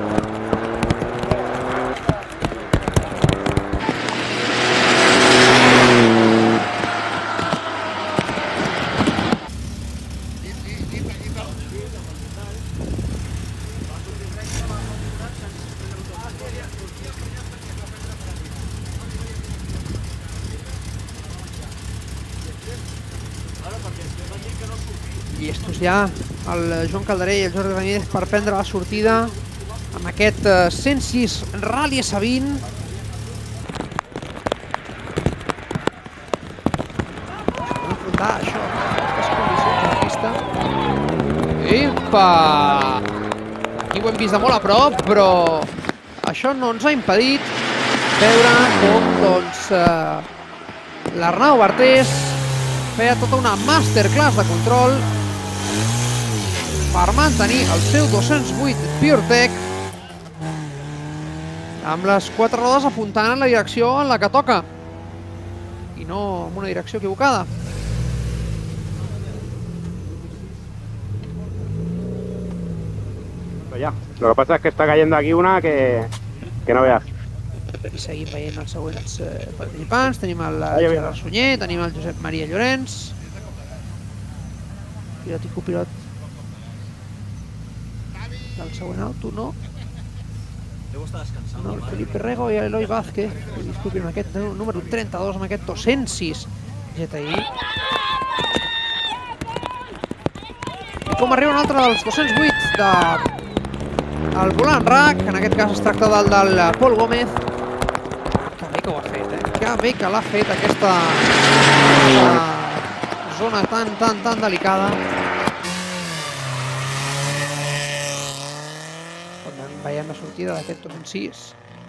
Llestos ja el Joan Calderé i el Jordi Ramírez per prendre la sortida amb aquest 106 Rally S20. S'han d'enfrontar això, aquestes condicions de pista. Epa! Aquí ho hem vist de molt a prop, però això no ens ha impedit veure com doncs, l'Arnau Bartés feia tota una masterclass de control per mantenir el seu 208 PureTech amb les 4 rodes apuntant en la direcció en la que toca i no en una direcció equivocada. Ya. Lo que pasa es que está cayendo aquí una que no veas. I seguim veient els següents participants. Tenim el Gerard Sunyer, tenim el Josep Maria Llorenç, pilot i copilot del següent auto, no? No, el Felipe Rego i l'Eloi Vázquez, disculpin, amb aquest número 32, amb aquest 206 GTI. I com arriba un altre dels 208 del volant RAC, en aquest cas es tracta del Pol Gómez. Que bé que ho ha fet, que bé que l'ha fet aquesta zona tan delicada. Veiem la sortida d'aquest 206.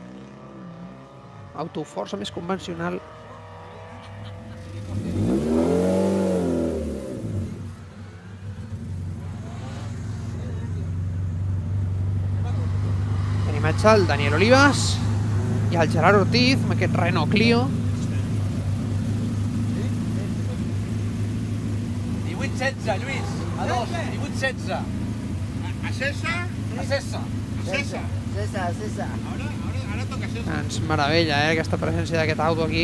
Auto força més convencional. Tenim el Daniel Olivas i el Gerard Ortiz amb aquest Renault Clio. 18-16, Lluís. A 2, 18-16. ¿A César? A César. César. Ahora toca César. Ens meravella, aquesta presència d'aquest auto aquí.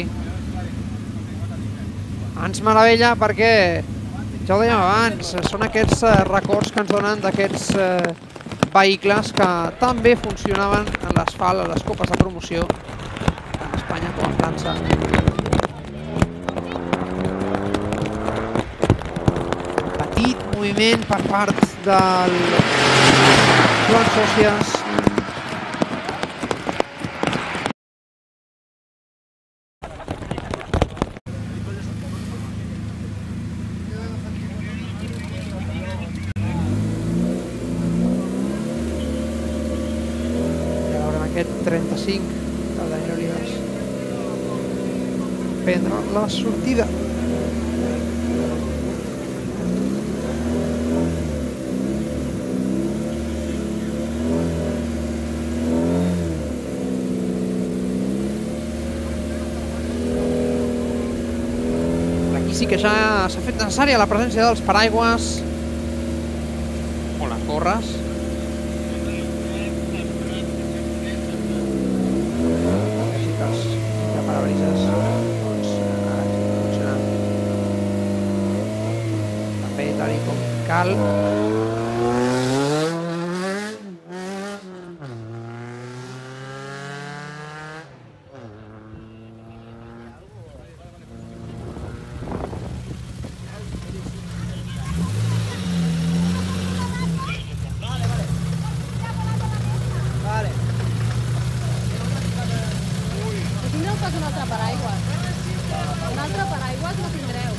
Ens meravella perquè, ja ho dèiem abans, són aquests records que ens donen d'aquests vehicles que tan bé funcionaven en l'asfalt a les copes de promoció tant a Espanya com a França. Petit moviment per part del Joan Sòcies. Aquest 35 del Daniel Olivas prendre la sortida. Aquí sí que ja s'ha fet necessària la presència dels paraigües o les gorres. Cal. Tindreu pas un altre paraigua. Un altre paraigua no tindreu.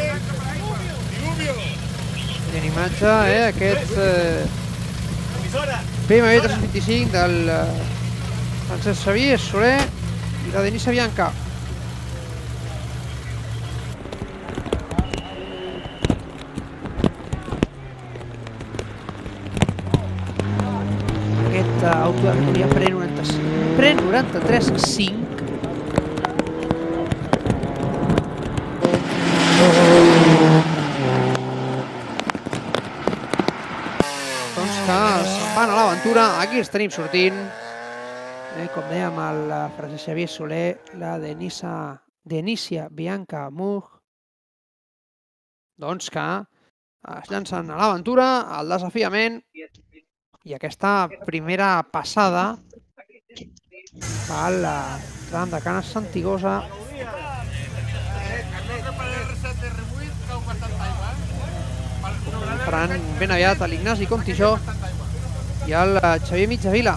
En imatge, aquest BMW 325 del Francesc Xavier Soler i la Denisa Bianca. Aquest auto de categoria pre-93-5. Van a l'aventura, aquí els tenim sortint, com dèiem, el Francesc Xavier Soler, la Denisa Bianca Mug, doncs que es llancen a l'aventura, al desafiament, i aquesta primera passada pel tram de Canes Santigosa. Faran ben aviat l'Ignasi Contijó i el Xavier Mitjavila.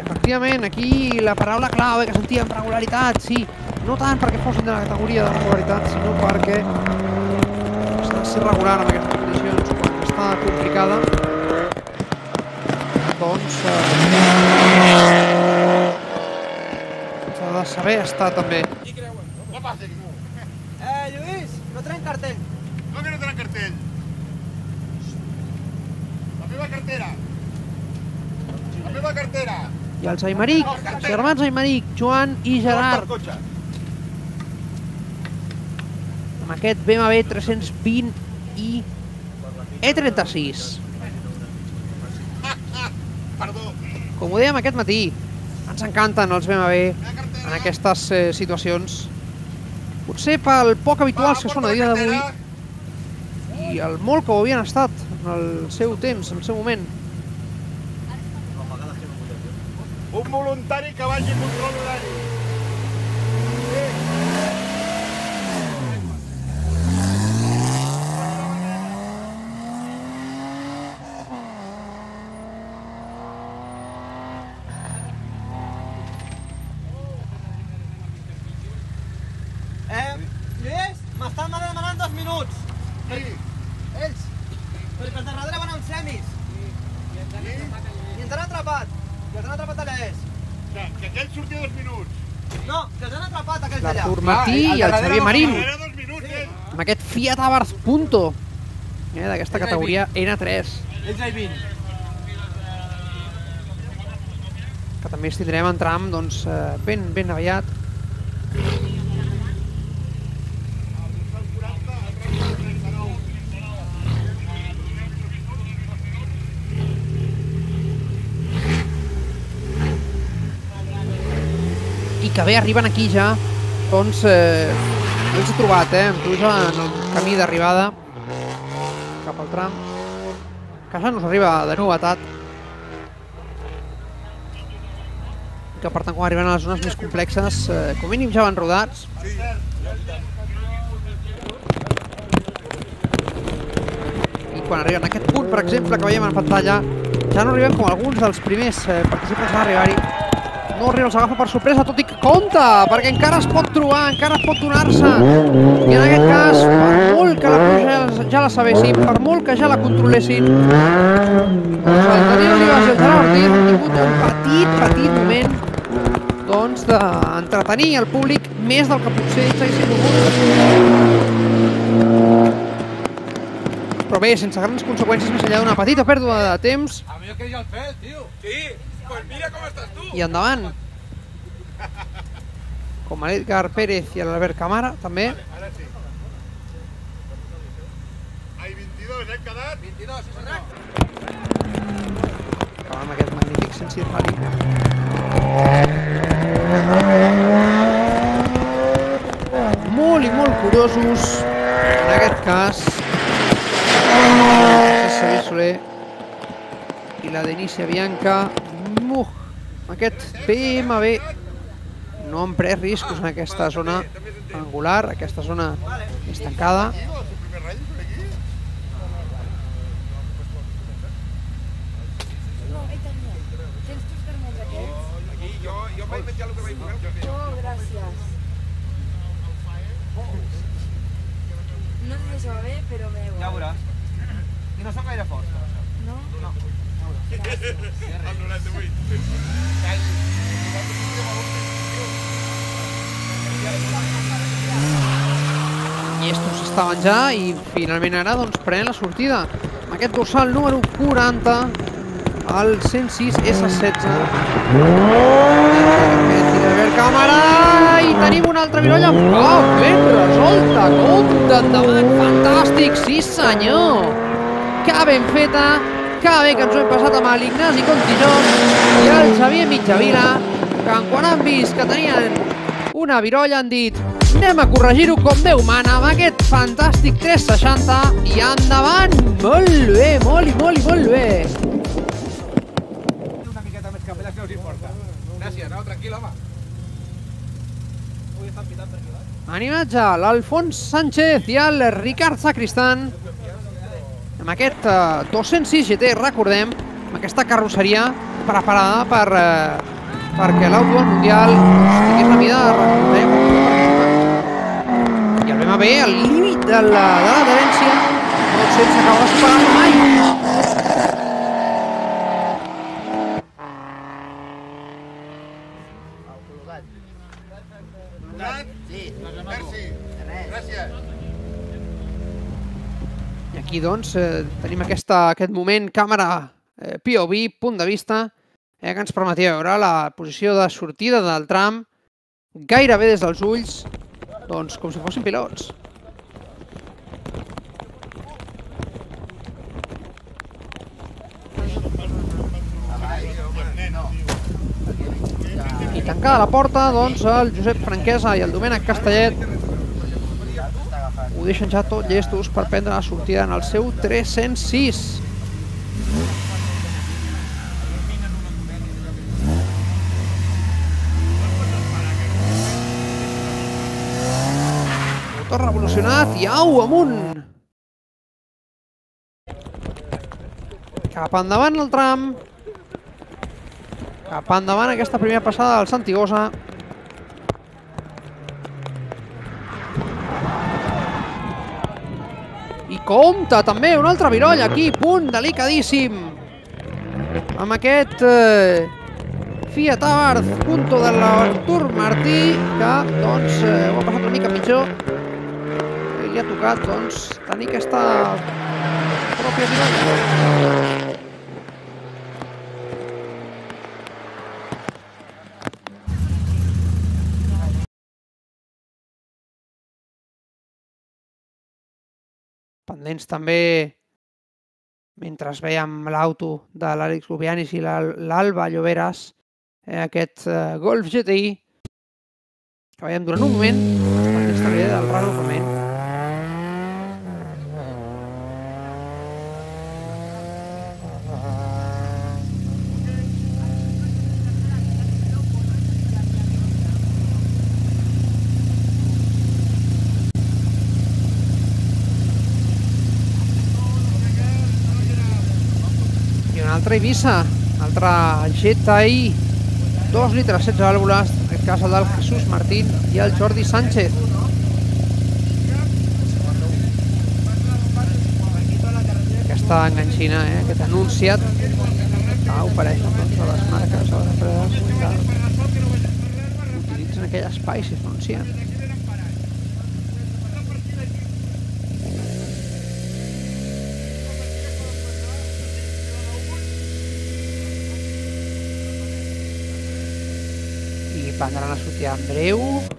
efectivament, aquí la paraula clau que sentíem, regularitat, sí. No tant perquè fossin de la categoria de regularitat, sinó perquè s'ha de ser regular en aquestes condicions. Quan està complicada, doncs s'ha de saber estar també. Lluís, no tenen cartell. No que no tenen cartell. La meva cartera. La meva cartera. I els Aymeric, germans Aymeric, Joan i Gerard. Amb aquest BMW 320 i E36. Com ho dèiem aquest matí, ens encanten els BMW en aquestes situacions. Potser pel poc habituals que són a dia d'avui i el molt que ho havien estat en el seu temps, en el seu moment. Un voluntari que vagi a control horari. Lluís, m'estan demanant 2 minuts. Sí. Ells. Perquè els de darrere van amb semis. I ens han atrapat. I els han atrapat allà ells. Que aquell sortia 2 minuts. No, que els han atrapat aquells allà. L'Artur Martí i el Xavier Marín. Amb aquest Fiat Abarth Punto, d'aquesta categoria N3. Ells hi 20. Que també els tindrem en tram ben aviat. I que bé arriben aquí ja, doncs els he trobat, amb pluja en el camí d'arribada cap al tram, que ja no us arriba de novetat, que per tant quan arriben a les zones més complexes, com mínim ja van rodats. I quan arriben a aquest punt, per exemple, que veiem en pantalla, ja no arriben com alguns dels primers participants van arribar-hi. No arriba, els agafa per sorpresa, tot i que compta, perquè encara es pot trobar, encara pot donar-se. I en aquest cas, per molt que la pluja ja la sabessin, per molt que ja la controlessin, doncs el Daniel Olivas i el Gerard Ortiz han tingut un petit moment d'entretenir el públic més del que potser ells haguessin volgut. Però bé, sense grans conseqüències més enllà d'una petita pèrdua de temps. A mi que ja el fet, tio. Sí. Pues mira com estàs tu! I endavant! Com l'Edgar Pérez i l'Albert Camara, també. Ara sí. Ai, 22, hem quedat? 22, sí senyor. Acabem amb aquest magnífic Sensi Rally. Molt i molt curosos, en aquest cas, Xavier Soler i la Denisia Bianca. Aquest BMW no han pres riscos en aquesta zona angular, aquesta zona més tancada. Jo vaig menjar el que vaig poder. Oh, gràcies. No sé si va bé, però m'he igual. Ja veuràs. I no sóc gaire fort. No? No. El 98. I estos estaven ja i finalment ara doncs prenen la sortida. Amb aquest dorsal número 40, el 106 S16. Albert Camara i tenim una altra virolla. Oh, ben resolta, compte endavant, fantàstic, sí senyor. Que ben feta. Que bé que ens ho hem passat amb l'Ignasi Contillón i el Xavier Mitjavila, que quan han vist que tenien una virolla han dit anem a corregir-ho com Déu mana amb aquest fantàstic 360 i endavant! Molt bé, molt bé! Una miqueta més cap allà si no us importa. Gràcies, no? Tranquil, home. Avui estan pitant per aquí, va? Animatge, l'Alfons Sánchez i el Ricard Sacristán. Amb aquest 206 GT, recordem, amb aquesta carrosseria preparada perquè l'auto del Mundial tingués la mida de i el BMW al límit de l'adherència no sense acabar de superar mai. I aquí doncs tenim aquest moment càmera POV, punt de vista, que ens permetia veure la posició de sortida del tram gairebé des dels ulls, doncs com si fossin pilots. I tancada la porta, doncs el Josep Franquesa i el Domènec Castellet ho deixen ja tot llestos per prendre la sortida en el seu 306. Motor revolucionat i au, amunt! Cap endavant el tram. Cap endavant aquesta primera passada del Santigosa. I compte també un altre viroll aquí, punt delicadíssim. Amb aquest Fiat Abarth, punto de l'Artur Martí, que doncs ho ha passat una mica pitjor. I li ha tocat doncs tenir aquesta pròpia virolla. Pendents també, mentre veiem l'auto de l'Àlex Lubianis i l'Alba Lloberas, aquest Golf GTI, que veiem durant un moment, pendents també del reagrupament. Altra Ibiza, altra GTI, 2 litres 16 vàlvules, en aquest cas el del Jesús Martín i el Jordi Sánchez. Aquesta enganxina, aquest anunciat que ofereix a les marques, a les empreses que utilitzen aquell espai si es anuncien. Prendran la sortida en breu.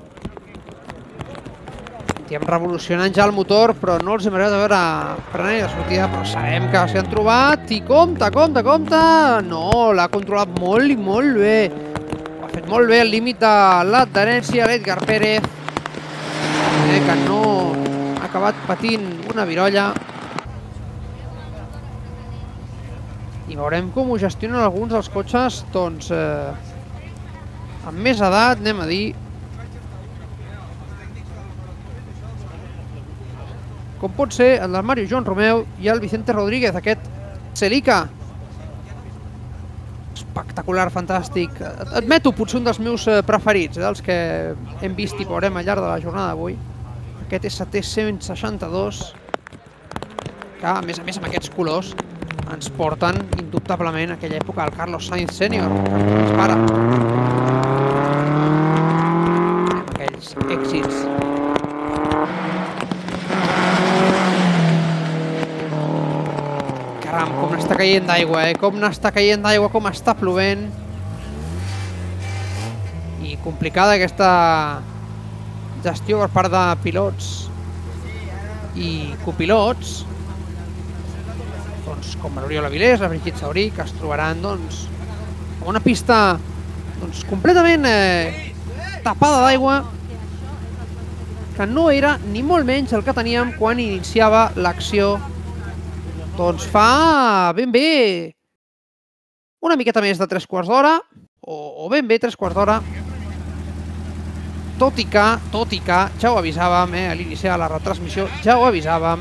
Estem revolucionant ja el motor, però no els hem arribat a veure prenent la sortida, però sabem que s'hi han trobat. I compte, compte, compte! No, l'ha controlat molt i molt bé. Ho ha fet molt bé al límit de l'adherència l'Edgar Pérez, que no ha acabat patint una virolla. I veurem com ho gestionen alguns dels cotxes, doncs, amb més edat, anem a dir. Com pot ser el del Mario Joan Romeu i el Vicente Rodríguez, aquest Celica. Espectacular, fantàstic. Admeto potser un dels meus preferits, dels que hem vist i veurem al llarg de la jornada d'avui. Aquest ST162, que a més amb aquests colors ens porten indubtablement a aquella època al Carlos Sainz Senior, que ens para. Aquells èxits. Caram, com n'està caient d'aigua, com n'està caient d'aigua, com està plovent. I complicada aquesta gestió per part de pilots i copilots, com l'Oriol Avilés, la Brigitte Saurí, que es trobaran amb una pista completament tapada d'aigua, que no era ni molt menys el que teníem quan iniciava l'acció. Doncs fa ben bé una miqueta més de 3/4 d'hora, o ben bé 3/4 d'hora, tot i que ja ho avisàvem, a l'iniciar la retransmissió, ja ho avisàvem,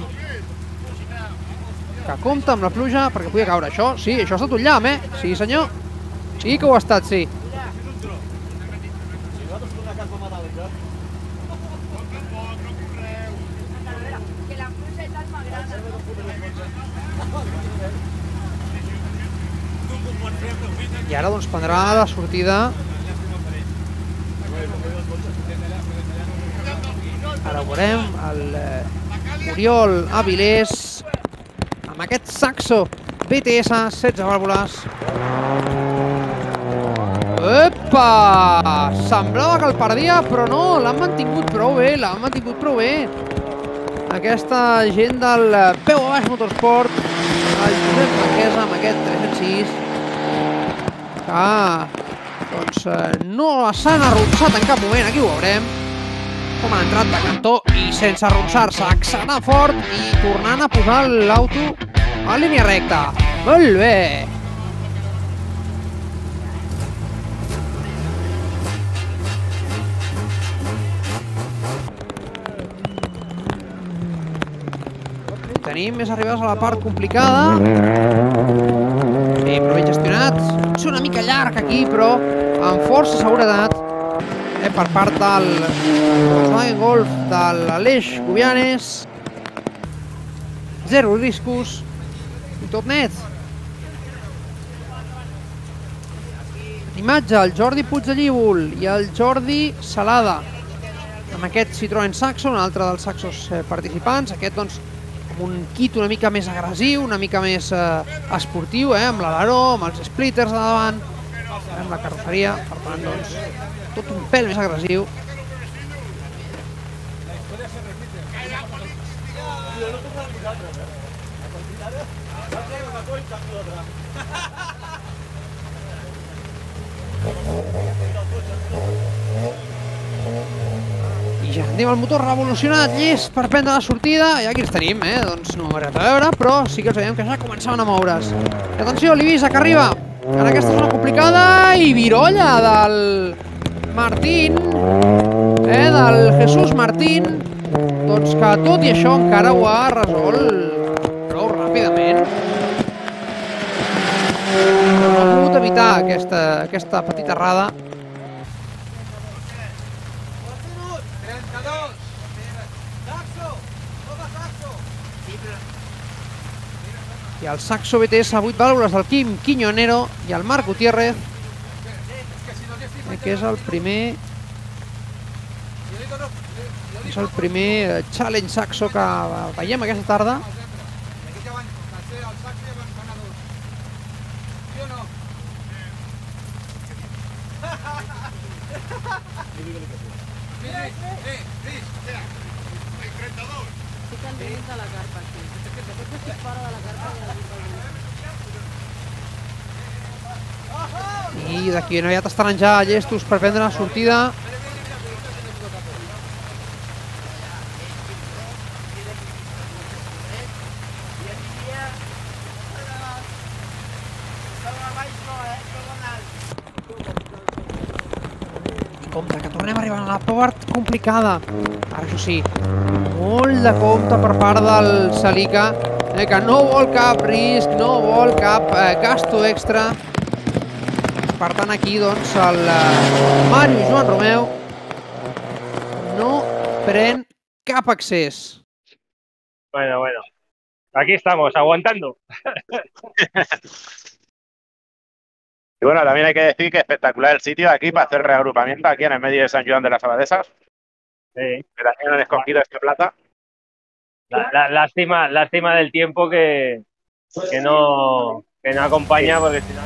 que compta amb la pluja perquè podia caure això. Sí, això ha estat un llamp, sí senyor. Sí que ho ha estat, sí. I ara doncs prendrà la sortida. Ara ho veurem, l'Oriol Avilés amb aquest Saxo BTS, 16 vàlvules. Epa! Semblava que el perdia, però no, l'han mantingut prou bé, Aquesta gent del Peu a Baix Motorsport, el Josep Marquesa amb aquest 306, que no s'han arronsat en cap moment, aquí ho veurem, com han entrat de cantó i sense arronsar-se, accelerar fort i tornant a posar l'auto a línia recta. Molt bé! Tenim més arribades a la part complicada. Bé, però ben gestionat. És una mica llarg aquí, però amb força seguretat per part del Volkswagen Golf de l'Aleix Gubianes. Zero riscos i tot net. Imatge, el Jordi Puigdellívol i el Jordi Salada amb aquest Citroën Saxo, un altre dels Saxos participants. Aquest, doncs, amb un kit una mica més agressiu, una mica més esportiu, amb l'aleró, amb els splitters de davant, amb la carrosseria, per tant, doncs, tot un pèl més agressiu. I ja anem al motor revolucionat, llest per prendre la sortida, i aquí els tenim, doncs no m'ho agrada veure, però sí que els veiem que ja començaven a moure's. I atenció, l'Ibiza que arriba en aquesta zona complicada, i virolla del Martín, del Jesús Martín, doncs que tot i això encara ho ha resolt prou ràpidament. No ha pogut evitar aquesta petita errada. I el Saxo BTS a 8 vàlvules del Quim Quiñonero i el Marc Gutiérrez, que és el primer Challenge Saxo que veiem aquesta tarda. I d'aquí ben aviat estaran ja llestos per prendre la sortida. Compte, que tornem arribant a la part complicada. Ara, això sí, molt de compte per part del Celica, que no vol cap risc, no vol cap gasto extra. Per tant, aquí, doncs, el Mario Joan Romeu no pren cap accés. Bueno, aquí estamos, aguantando. Y bueno, también hay que decir que espectacular el sitio aquí para hacer reagrupamiento aquí en el medio de San Joan de las Abadesas. Sí. Que también han escogido esta plaza. Lástima del tiempo que no acompaña, porque si no...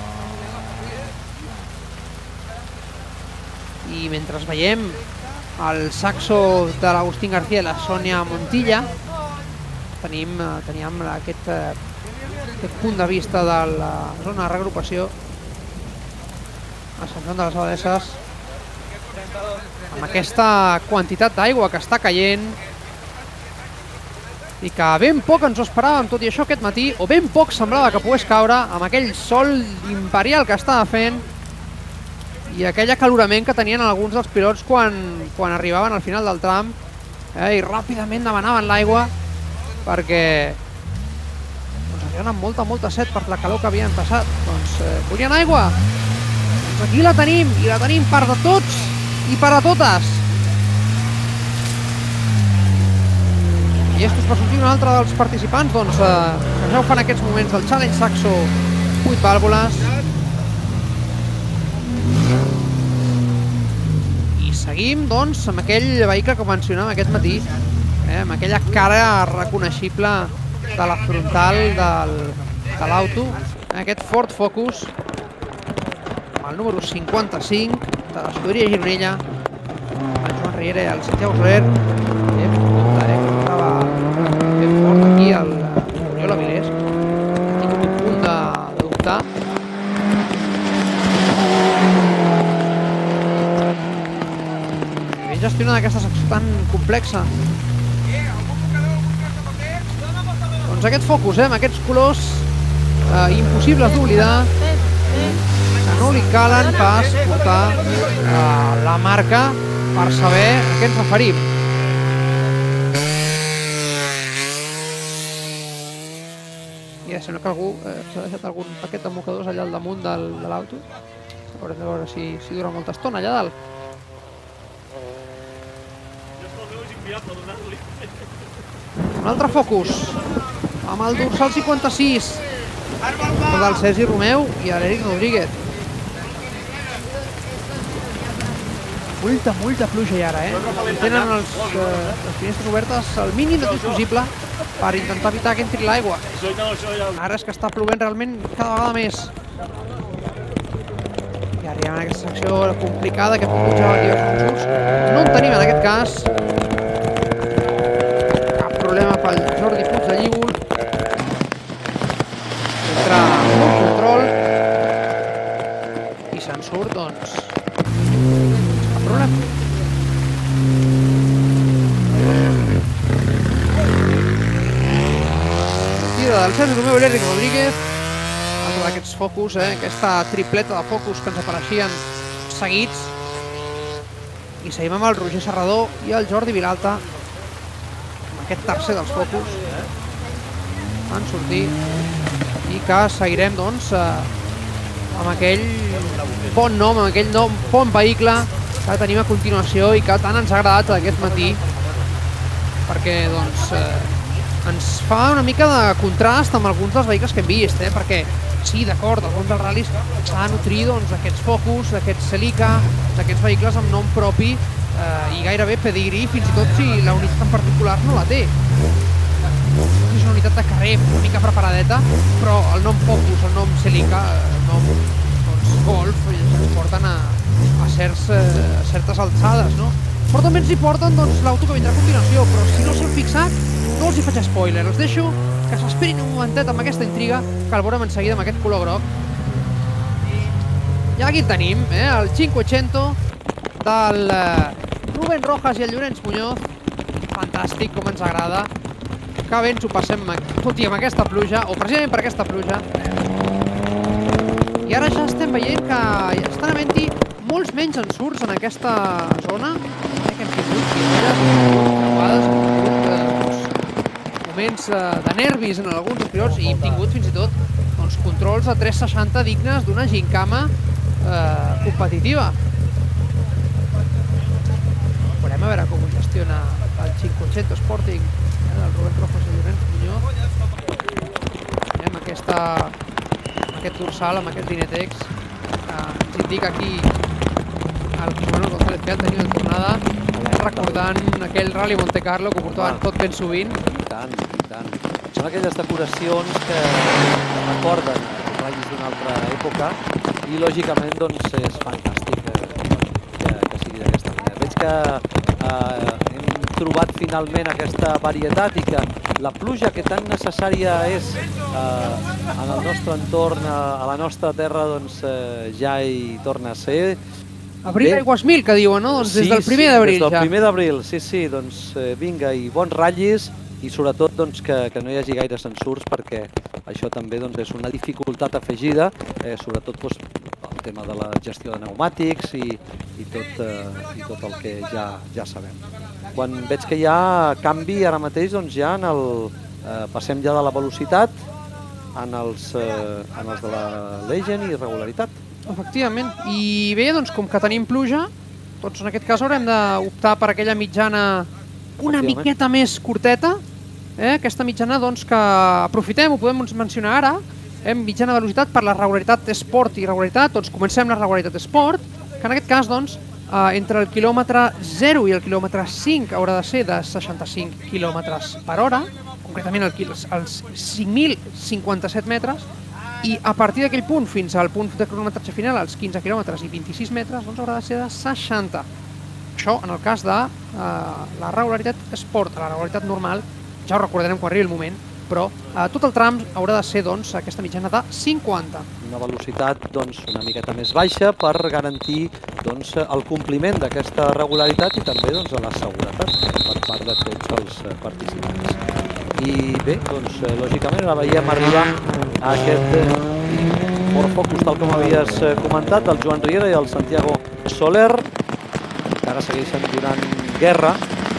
I mentre veiem el Saxo de l'Agustín García i la Sònia Montilla, teníem aquest punt de vista de la zona de reagrupació a Sant Joan de les Abadesses, amb aquesta quantitat d'aigua que està caient i que ben poc ens ho esperàvem, tot i això, aquest matí, o ben poc semblava que pogués caure amb aquell sol imperial que estava fent i aquell acalorament que tenien alguns dels pilots quan arribaven al final del tram i ràpidament demanaven l'aigua perquè havien amb molta set per la calor que havien passat. Doncs volien aigua Aquí la tenim, i la tenim per de tots i per a totes. I estos per sortir un altre dels participants, doncs, que ja ho fan aquests moments del Challenge Saxo 8 vàlvules. I seguim, doncs, amb aquell vehicle que mencionàvem aquest matí, amb aquella cara reconeixible de la frontal de l'auto, aquest Ford Focus, el número 55 de l'escuderia Gironella, el Joan Riera i el Santiago Soler, que estava ben fort aquí el Oriol Avilés, ha tingut un punt de dubtar. I ben gestionada aquesta secció tan complexa. Doncs aquest Focus, amb aquests colors impossibles d'oblidar, que no li calen pas portar la marca per saber a què ens referim. I sembla que algú s'ha deixat algun paquet de mocadors allà al damunt de l'auto. Haurem de veure si dura molta estona allà dalt. Un altre Focus, amb el dorsal 56, el del Sergi Romeu i l'Eric Rodríguez. Molta pluja ja ara, tenen les finestres obertes al mínim de temps possible per intentar evitar que entri l'aigua. Ara és que està plovent realment cada vegada més. I arribem a aquesta secció complicada que hem pogut ja diversos enxuts. No en tenim en aquest cas. Cap problema pel Jordi Puig de Llígol. Entra un control i se'n surt, doncs, cap problema. Partida del Sergi Romeu i l'Eric Rodríguez, altre d'aquests Focus, aquesta tripleta de Focus que ens apareixien seguits. I seguim amb el Roger Serrador i el Jordi Vilalta, amb aquest tercer dels Focus. Van sortir i que seguirem, doncs, amb aquell bon nom, amb aquell bon vehicle que tenim a continuació i que tant ens ha agradat aquest matí, perquè, doncs, ens fa una mica de contrast amb alguns dels vehicles que hem vist, perquè, sí, d'acord, alguns dels ral·lis s'ha de nutrir d'aquests Focus, d'aquests Celica, d'aquests vehicles amb nom propi i gairebé pedigrí, fins i tot si la unitat en particular no la té. És una unitat de carrer una mica preparadeta, però el nom Focus, el nom Celica, el nom Golf, ens porten a certes alçades, no? Però també ens hi porten l'auto que vindrà a continuació, però si no s'han fixat, no els hi faig spoiler, els deixo que s'esperin un momentet amb aquesta intriga, que el veurem en seguida amb aquest color groc. I aquí el tenim, el 500 del Rubén Rojas i el Llorenç Muñoz. Fantàstic, com ens agrada. Que bé ens ho passem, tot i amb aquesta pluja, o precisament per aquesta pluja. I ara ja estem veient que estan havent-hi molts menys ensurts en aquesta zona. Que hem tingut primeres trobades, hem tingut moments de nervis en alguns dels pilots i hem tingut fins i tot controls a 360 dignes d'una gincama competitiva. Veurem a veure com ho gestiona el 500 Sporting del Rubén Rojas i Llorenç Muñoz. Tenim aquest dorsal amb aquest Dinetex que ens indica aquí el Jimeno González que ha tenido en tornada, recordant aquell Rally Monte Carlo que ho portaven tot ben sovint. I tant. Són aquelles decoracions que recorden ratllis d'una altra època i lògicament doncs és fantàstic que sigui d'aquesta manera. Veig que hem trobat finalment aquesta varietat i que la pluja que tan necessària és en el nostre entorn, a la nostra terra, doncs ja hi torna a ser. Abril aigües mil, que diuen, no? Doncs des del primer d'abril ja. Des del primer d'abril, sí, doncs vinga, i bons ratllis i sobretot que no hi hagi gaires ensurts perquè això també és una dificultat afegida, sobretot el tema de la gestió de pneumàtics i tot el que ja sabem. Quan veig que hi ha canvi ara mateix, doncs ja passem ja de la velocitat en els de la Legend i regularitat. Efectivament. I bé, doncs com que tenim pluja, tots en aquest cas haurem d'optar per aquella mitjana una miqueta més curteta. Aquesta mitjana doncs que aprofitem, ho podem mencionar ara, mitjana velocitat per la regularitat Sport i regularitat. Doncs comencem la regularitat Sport, que en aquest cas doncs entre el quilòmetre 0 i el quilòmetre 5 haurà de ser de 65 km per hora, concretament als 5.057 metres, i a partir d'aquell punt fins al punt de cronometratge final, als 15 km i 26 metres, doncs haurà de ser de 60. Això en el cas de la regularitat Sport. A la regularitat normal ja ho recordarem quan arribi el moment, però tot el tram haurà de ser doncs aquesta mitjana de 50. Una velocitat doncs una miqueta més baixa per garantir doncs el compliment d'aquesta regularitat i també doncs la seguretat per part de tots els participants. I bé, doncs lògicament ara veiem arribar a aquest Ford Focus, tal com havies comentat, el Joan Riera i el Santiago Soler, que ara segueixen donant guerra.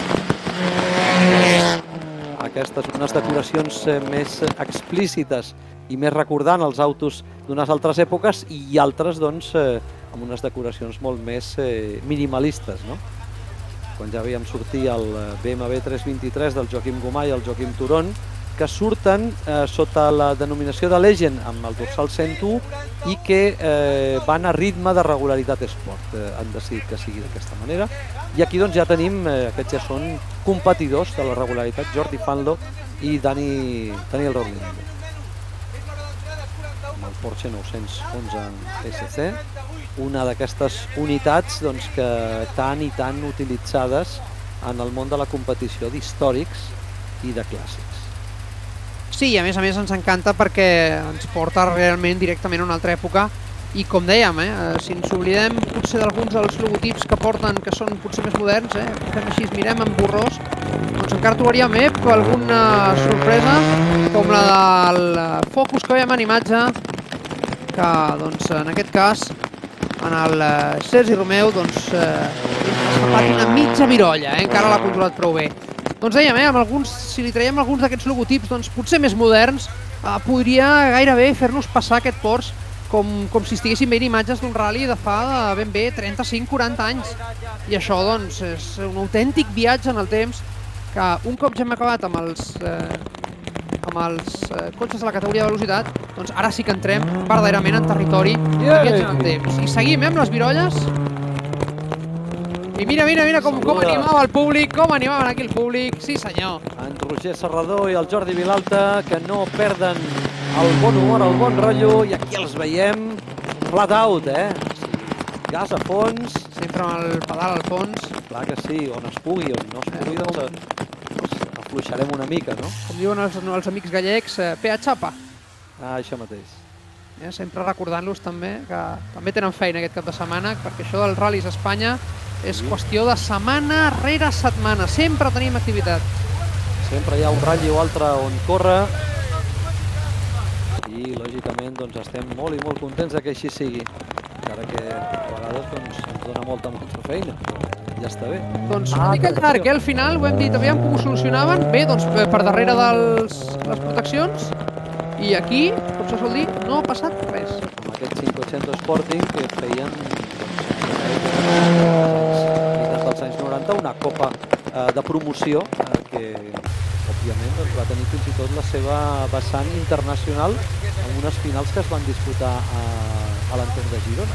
Aquestes són unes decoracions més explícites i més recordant els autos d'unes altres èpoques i altres doncs amb unes decoracions molt més minimalistes, no? Quan ja veiem sortir el BMW 323 del Joaquim Gomà i el Joaquim Turon, que surten sota la denominació de Legend amb el dorsal 101 i que van a ritme de regularitat Sport. Han decidit que sigui d'aquesta manera. I aquí doncs ja tenim, aquests ja són competidors de la regularitat, Jordi Fanlo i Daniel Rodríguez. Amb el Porsche 911 SC, una d'aquestes unitats doncs, que tan i tan utilitzades en el món de la competició d'històrics i de clàssics. Sí, i a més ens encanta perquè ens porta realment directament a una altra època i com dèiem, si ens oblidem potser d'alguns dels logotips que porten que són potser més moderns, fem així, mirem en borrós, doncs encara trobaríem alguna sorpresa com la del Focus que veiem en imatge, que doncs en aquest cas en el Sergi Romeu doncs ha escapat una mitja virolla, encara l'ha controlat prou bé. Doncs dèiem, si li traiem alguns d'aquests logotips doncs potser més moderns, podria gairebé fer-nos passar aquest Porsche com si estiguéssim veient imatges d'un rally de fa ben bé 35-40 anys. I això doncs és un autèntic viatge en el temps que un cop ja hem acabat amb els cotxes de la categoria de velocitat, doncs ara sí que entrem verdaderament en territori viatge en el temps. I seguim amb les virolles. I mira com animava el públic, com animaven aquí el públic, sí senyor. En Roger Serrador i el Jordi Vilalta, que no perden el bon humor, el bon rotllo, i aquí els veiem flat out, gas a fons. Sempre amb el pedal al fons. Clar que sí, on es pugui, on no es pugui, doncs afluixarem una mica, no? Com diuen els amics gallecs, pea xapa. Això mateix. Sempre recordant-los també que també tenen feina aquest cap de setmana, perquè això dels ral·lis a Espanya és qüestió de setmana rere setmana. Sempre tenim activitat. Sempre hi ha un ratll o altre on córrer. I, lògicament, doncs estem molt i molt contents que així sigui. Encara que a vegades ens dona molta feina. Ja està bé. Doncs una mica llarg, al final ho hem dit, aviam com ho solucionaven. Bé, doncs per darrere de les proteccions. I aquí, com se sol dir, no ha passat res. Amb aquest 500 Sporting que feien dels anys 90, una copa de promoció que, òbviament, va tenir fins i tot la seva vessant internacional en unes finals que es van disputar a l'entorn de Girona.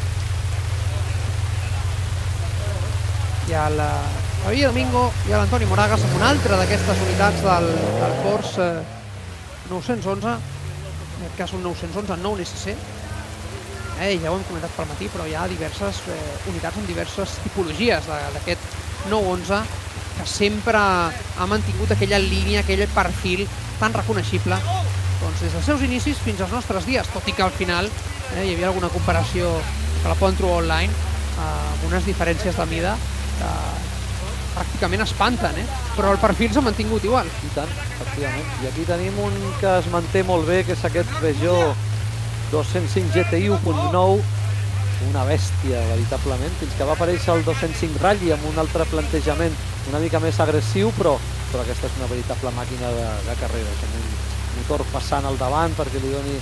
I a la Javier Domingo i a l'Antoni Moragas amb una altra d'aquestes unitats del Porsche 911, en aquest cas un 911 nou NSC. Ja ho hem comentat pel matí, però hi ha diverses unitats amb diverses tipologies d'aquest 911 que sempre ha mantingut aquella línia, aquell perfil tan reconeixible des dels seus inicis fins als nostres dies, tot i que al final hi havia alguna comparació que la poden trobar online amb unes diferències de mida que pràcticament espanten, però el perfil s'ha mantingut igual. I tant, efectivament. I aquí tenim un que es manté molt bé, que és aquest Peugeot 205 GTI 1.9, una bèstia, veritablement, fins que va aparèixer el 205 Rally amb un altre plantejament una mica més agressiu, però aquesta és una veritable màquina de carreres, amb un motor passant al davant perquè li doni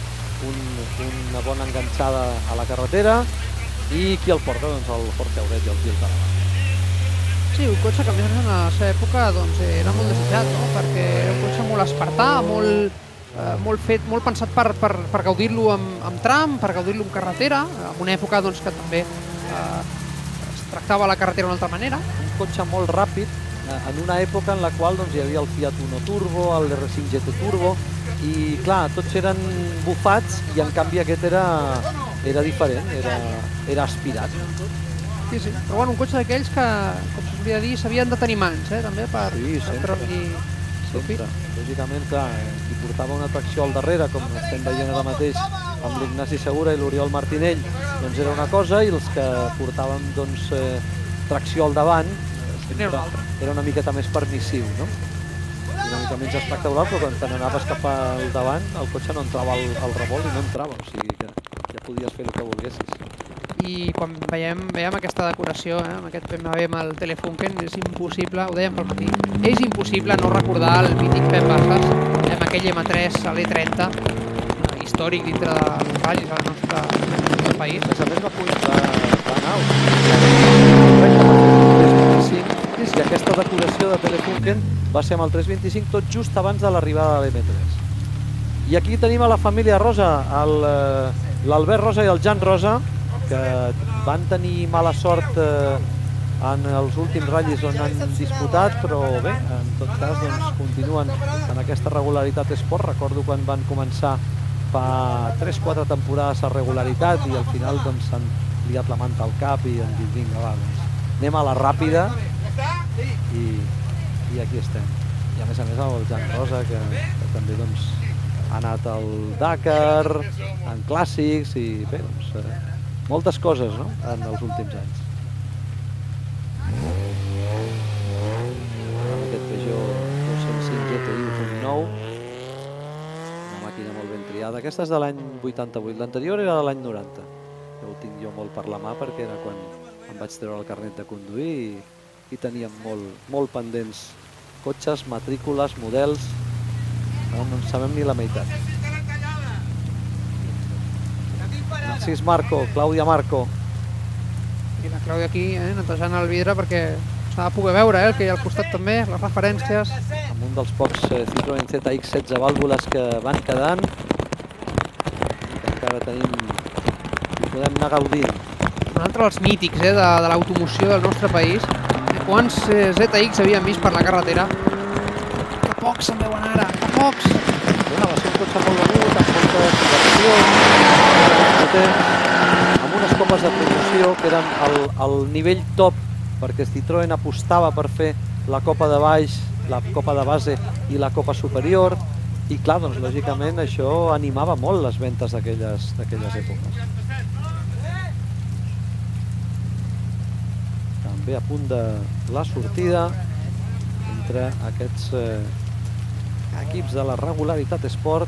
una bona enganxada a la carretera, i qui el porta? Doncs el Jorge Auret i el Gil Tarragona. Sí, un cotxe que a més en la seva època era molt desitjat, perquè era un cotxe molt espartà, molt fet, molt pensat per gaudir-lo amb tram, per gaudir-lo en carretera, en una època que també es tractava la carretera d'una altra manera. Un cotxe molt ràpid, en una època en la qual hi havia el Fiat Uno Turbo, l'R5 GT Turbo, i clar, tots eren bufats i en canvi aquest era diferent, era aspirat. Sí, però bueno, un cotxe d'aquells que, com se solia dir, s'havien de tenir mans, també, per treure-li profit. Lògicament, clar, qui portava una tracció al darrere, com estem veient ara mateix amb l'Ignasi Segura i l'Oriol Martinell, doncs era una cosa, i els que portaven tracció al davant era una miqueta més permissiu, no? Una mica menys espectacular, però quan te n'anaves cap al davant el cotxe no entrava al revolt i no entrava, o sigui que ja podies fer el que volguessis. I quan veiem aquesta decoració, amb aquest BMW amb el Telefunken, és impossible, ho dèiem pel matí, és impossible no recordar el mític Pep Bajas amb aquell M3 a l'E30, històric dintre dels ratllis al nostre país. A més va anar i aquesta decoració de Telefunken va ser amb el 325 tot just abans de l'arribada de l'M3. I aquí tenim a la família Rosa, l'Albert Rosa i el Jan Rosa, que van tenir mala sort en els últims ratllis on han disputat, però bé, en tot cas continuen en aquesta regularitat esport. Recordo quan van començar fa 3-4 temporades a regularitat i al final s'han liat la manta al cap i han dit vinga, va, anem a la ràpida i aquí estem. I a més el Jan Rosa, que també ha anat al Dakar, en clàssics i bé, moltes coses en els últims anys. Amb aquest Peugeot 205 GTI 1.9, una màquina molt ben triada. Aquesta és de l'any 88, l'anterior era de l'any 90. Ho tinc jo molt per la mà perquè era quan em vaig treure el carnet de conduir i teníem molt pendents cotxes, matrícules, models, no en sabem ni la meitat. Narcís Marco, Clàudia Marco. I la Clàudia aquí netejant el vidre perquè s'ha de poder veure el que hi ha al costat també, les referències. Amb un dels pocs Citroën ZX 16 vàlvules que van quedant, que encara tenim i podem anar gaudint. Un altre dels mítics de l'automoció del nostre país. Quants ZX havíem vist per la carretera? Que pocs se'n veuen ara, que pocs! Va ser un cotxe molt venut, amb moltes versions, amb unes copes de promoció que eren al nivell top, perquè Citroën apostava per fer la copa de baix, la copa de base i la copa superior, i clar, doncs lògicament això animava molt les ventes d'aquelles èpoques. També a punt de la sortida entre aquests equips de la regularitat esport.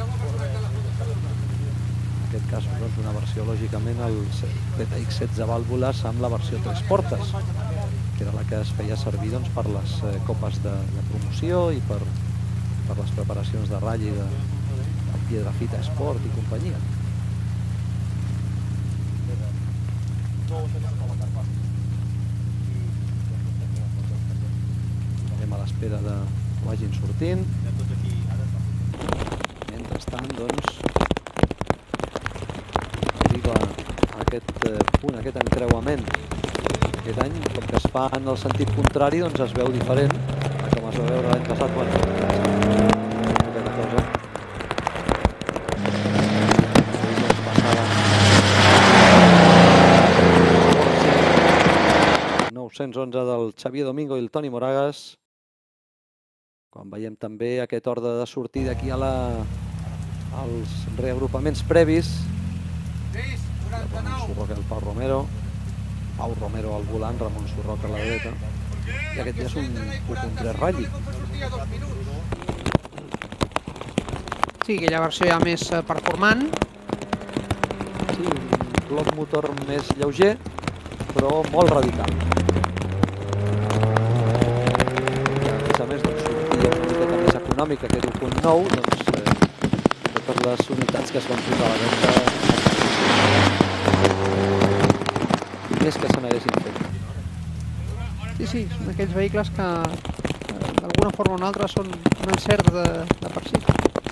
En aquest cas una versió lògicament el ZX 16 vàlvules amb la versió 3 portes, que era la que es feia servir per les copes de promoció i per les preparacions de ratll de Piedrafita Esport i companyia. Estem a l'espera de que vagin sortint. Mentrestant, doncs, arriba aquest punt, aquest encreuament. Aquest any, com que es fa en el sentit contrari, doncs es veu diferent a com es va veure l'any passat. Aquesta cosa. 911 del Xavier Domingo i el Toni Moragas. Quan veiem també aquest ordre de sortida aquí als reagrupaments previs. Ramon Surroca i el Pau Romero. Pau Romero al volant, Ramon Surroca a la dreta. I aquest ja és un 1.3 ratll. Sí, aquella versió ja més performant. Sí, un bloc motor més lleuger, però molt radical. A més, sortia una miqueta més econòmica que 1.9, doncs per les unitats que es van posar a la venda. Més que se n'haguessin fet. Sí, són aquells vehicles que d'alguna forma o una altra són un encert de per si.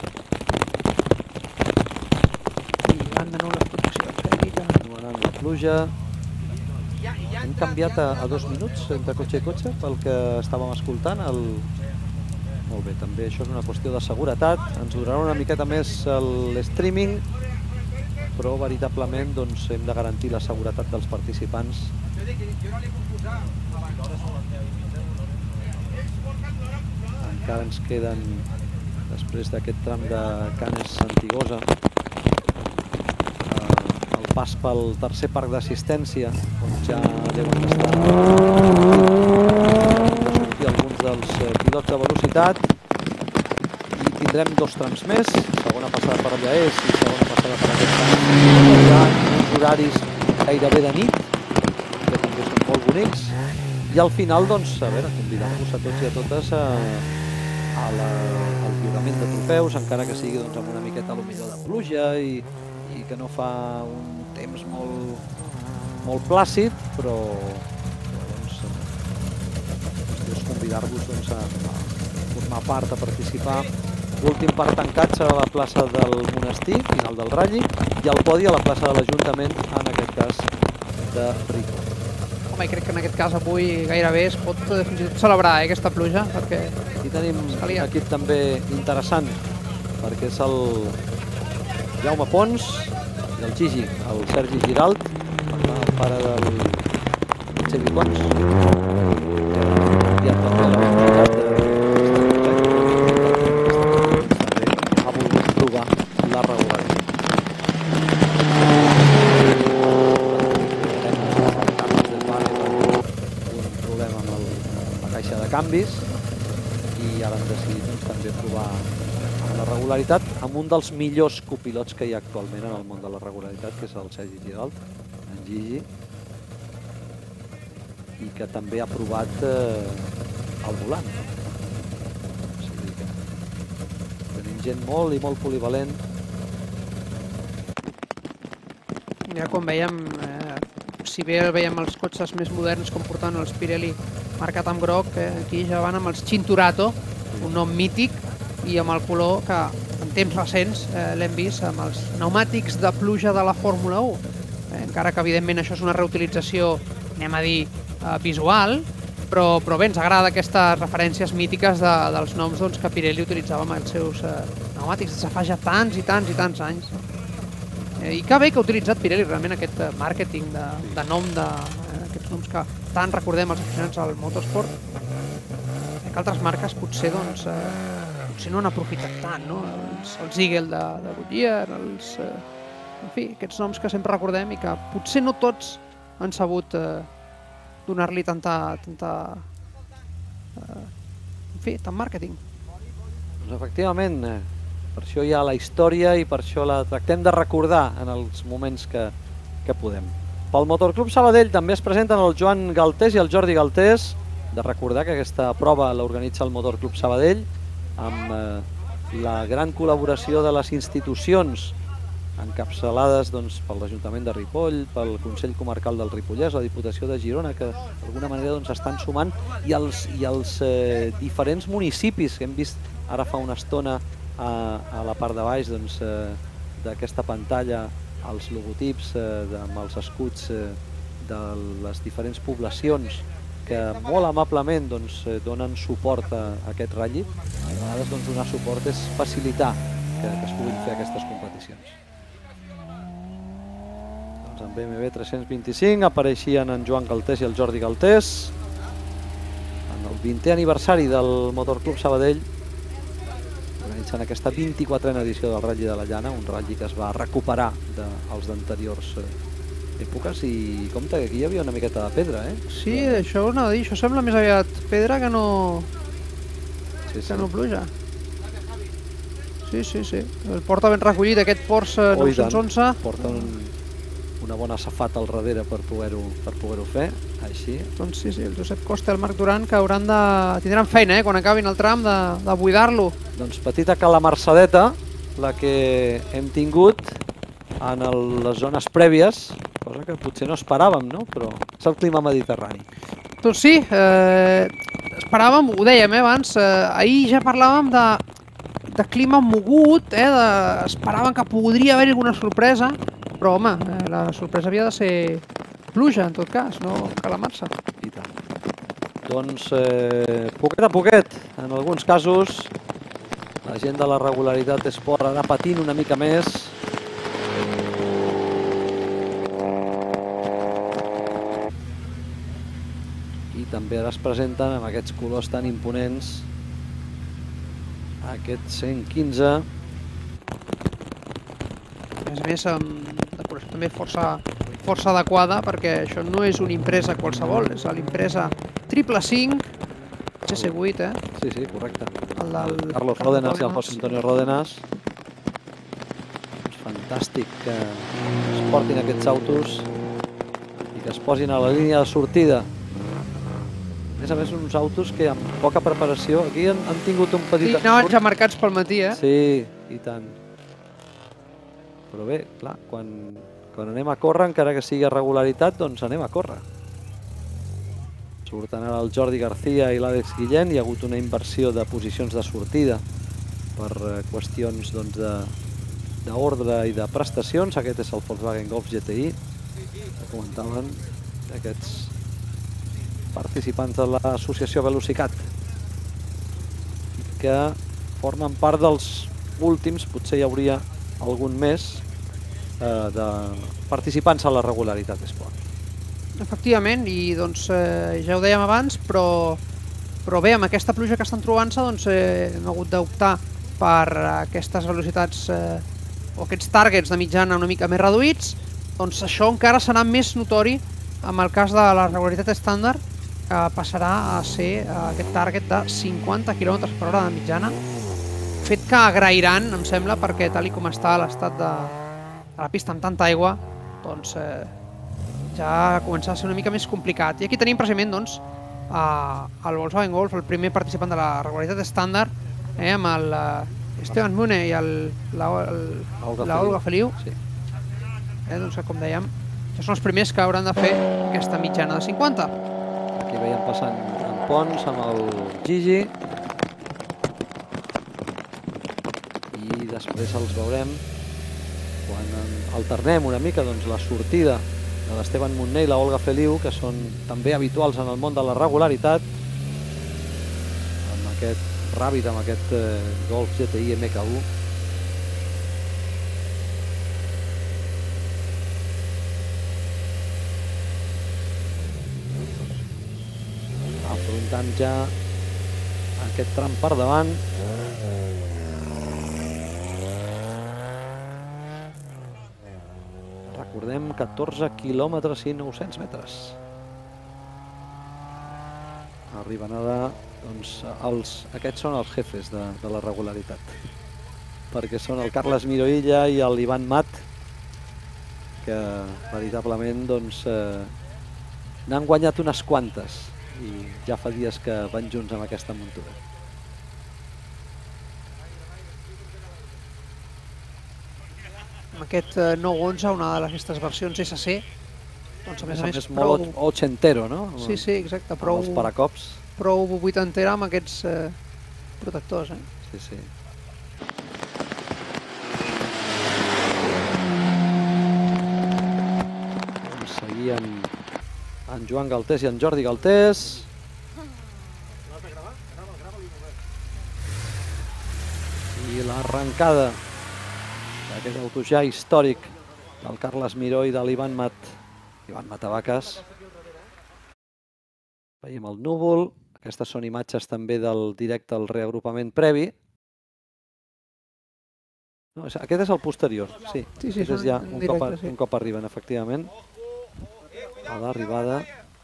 I van de nou les proteccions tècniques. Anomenant la pluja. Hem canviat a 2 minuts entre cotxe i cotxe pel que estàvem escoltant. Molt bé, també això és una qüestió de seguretat. Ens durarà una miqueta més l'streaming, però veritablement hem de garantir la seguretat dels participants. Encara ens queden, després d'aquest tram de Canes Santigosa, el pas pel tercer parc d'assistència, on ja deuen estar alguns dels pilots de velocitat, i tindrem 2 trams més, segona passada per Llaés i segona passada per aquest tram. Hi ha uns horaris gairebé de nit, que també són molt bonics, i al final, doncs, a veure, convidar-vos a tots i a totes al lliurament de trofeus, encara que sigui amb una miqueta potser de pluja i que no fa un temps molt plàcid, però convidar-vos a formar part, a participar. L'últim parc tancat serà la plaça del Monestir, final del Rally, i el podi a la plaça de l'Ajuntament, en aquest cas de Ripoll. Home, i crec que en aquest cas avui gairebé es pot fins i tot celebrar aquesta pluja, perquè aquí tenim un equip també interessant, perquè és el Jaume Pons i el Gigi, el Sergi Giralt, el pare del Xavi Pons, que ha també la oportunitat ha volgut provar la regularitat. Un problema amb la caixa de canvis i ara han decidit també provar la regularitat amb un dels millors copilots que hi ha actualment en el món de la regularitat, que és el Sergi Giralt, en Gigi, i que també ha provat el volant. O sigui que tenim gent molt i molt polivalent. Ja quan veiem, si bé veiem els cotxes més moderns com portaven els Pirelli marcat amb groc, aquí ja van amb els Cinturato, un nom mític, i amb el color que en temps recents l'hem vist amb els pneumàtics de pluja de la Fórmula 1. Encara que evidentment això és una reutilització, anem a dir, visual, però bé, ens agrada aquestes referències mítiques dels noms que Pirelli utilitzava amb els seus pneumàtics des de fa ja tants i tants i tants anys. I que bé que ha utilitzat Pirelli realment aquest màrqueting de nom d'aquests noms que tant recordem els aficionats al motorsport, que altres marques potser no han aprofitat tant, no? Els Eagle de Goodyear, en fi, aquests noms que sempre recordem i que potser no tots han sabut donar-li tant màrqueting. Doncs efectivament, per això hi ha la història i per això la tractem de recordar en els moments que podem. Pel Motorclub Sabadell també es presenten el Joan Galtés i el Jordi Galtés. De recordar que aquesta prova l'organitza el Motorclub Sabadell amb la gran col·laboració de les institucions encapçalades per l'Ajuntament de Ripoll, pel Consell Comarcal del Ripollès, la Diputació de Girona, que d'alguna manera estan sumant, i els diferents municipis que hem vist ara fa una estona a la part de baix d'aquesta pantalla, els logotips amb els escuts de les diferents poblacions que molt amablement donen suport a aquest ratll. A vegades donar suport és facilitar que es puguin fer aquestes competicions. En BMW 325 apareixien en Joan Galtés i el Jordi Galtés en el 20è aniversari del Motorclub Sabadell, organitzant aquesta 24a edició del Rally de la Llana, un rally que es va recuperar dels d'anteriors èpoques, i compte que aquí hi havia una miqueta de pedra, eh? Sí, això ho anava a dir, això sembla més aviat pedra que no pluja. Sí. El porta ben recollit aquest Porsche 911. Porta una bona safata al darrere per poder-ho fer, així. Doncs sí, el Josep Costa i el Marc Duran, que tindran feina quan acabin el tram de buidar-lo. Doncs petita calamarsadeta la que hem tingut en les zones prèvies, cosa que potser no esperàvem, no? Però és el clima mediterrani. Doncs sí, esperàvem, ho dèiem abans, ahir ja parlàvem de clima mogut, esperàvem que podria haver alguna sorpresa, però home, la sorpresa havia de ser pluja en tot cas, no calamar-se. I tant. Doncs poquet a poquet, en alguns casos, la gent de la Regularitat Esport anar patint una mica més. I també ara es presenten amb aquests colors tan imponents aquest 115. A més, amb decoració també força adequada, perquè això no és una impresa qualsevol, és l'impresa 555 GS8, Sí, correcte. El del Carlos Ródenas i el José Antonio Ródenas. És fantàstic que es portin aquests autos i que es posin a la línia de sortida. A més, uns autos que amb poca preparació, aquí han tingut un petit... Sí, anaven ja marcats pel matí, Sí, i tant. Però bé, clar, quan anem a córrer, encara que sigui a regularitat, doncs anem a córrer. Surten ara el Jordi García i l'Àlex Guillén, hi ha hagut una inversió de posicions de sortida per qüestions d'ordre i de prestacions. Aquest és el Volkswagen Golf GTI, que comentaven aquests participants de l'associació Velocicat, que formen part dels últims, potser hi hauria algun més, de participants a la Regularitat Esport. Efectivament, i doncs ja ho dèiem abans, però bé, amb aquesta pluja que estan trobant-se hem hagut d'optar per aquestes velocitats o aquests targets de mitjana una mica més reduïts. Doncs això encara serà més notori amb el cas de la regularitat estàndard, que passarà a ser aquest target de 50 km/h de mitjana, fet que agrairan, em sembla, perquè tal com està l'estat de la pista amb tanta aigua, doncs ja comença a ser una mica més complicat. I aquí tenim precisament doncs el Volkswagen Golf, el primer participant de la regularitat estàndard, amb el Esteban Mune i la Olga Feliu. Doncs com dèiem, ja són els primers que hauran de fer aquesta mitjana de 50. Aquí veiem passant en Pons amb el Gigi. I després els veurem quan alternem una mica la sortida de l'Esteban Montner i la Olga Feliu, que són també habituals en el món de la regularitat, amb aquest Ràbid, amb aquest Golf GTI MK1. Afrontant ja aquest tram per davant. Recordem, 14 quilòmetres i 900 metres. Arriben ara, doncs, aquests són els jefes de la regularitat, perquè són el Carles Miroilla i l'Ivan Mat, que veritablement n'han guanyat unes quantes i ja fa dies que van junts amb aquesta muntura. Amb aquest 911, una d'aquestes versions SC, doncs a més molt ochentero, no? Sí, exacte, prou paracops. Prou vuitantera amb aquests protectors. Sí. Seguien en Joan Galtés i en Jordi Galtés. I l'arrencada d'aquest auto ja històric del Carles Miró i de l'Ivan Matavaques. Veiem el núvol. Aquestes són imatges també del directe al reagrupament previ. No, aquest és el posterior, sí. Aquest és ja un cop arriben, efectivament, a l'arribada.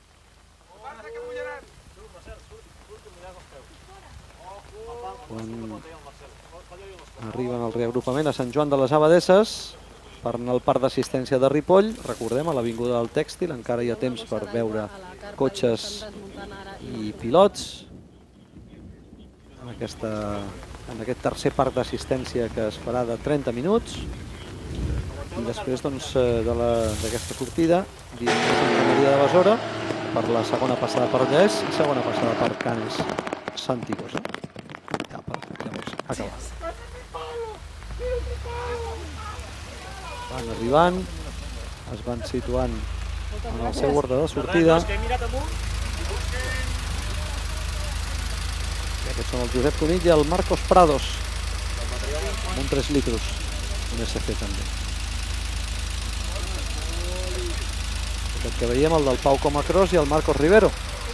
Quan arriben al reagrupament a Sant Joan de les Abadesses per anar al parc d'assistència de Ripoll. Recordem, a l'Avinguda del Tèxtil encara hi ha temps per veure cotxes i pilots en aquesta en aquest tercer parc d'assistència que es farà de 30 minuts. I després d'aquesta sortida, Santa Maria de Besora per la segona passada per Llers i segona passada per Canes Santigosa. Llavors, acabat. Van arribant, es van situant en el seu ordre de sortida. Aquests són el Josep Conill i el Marcos Prados, amb un 3 litros, un SC també. Aquest que veiem, el del Pau Comacros i el Marcos Rivero.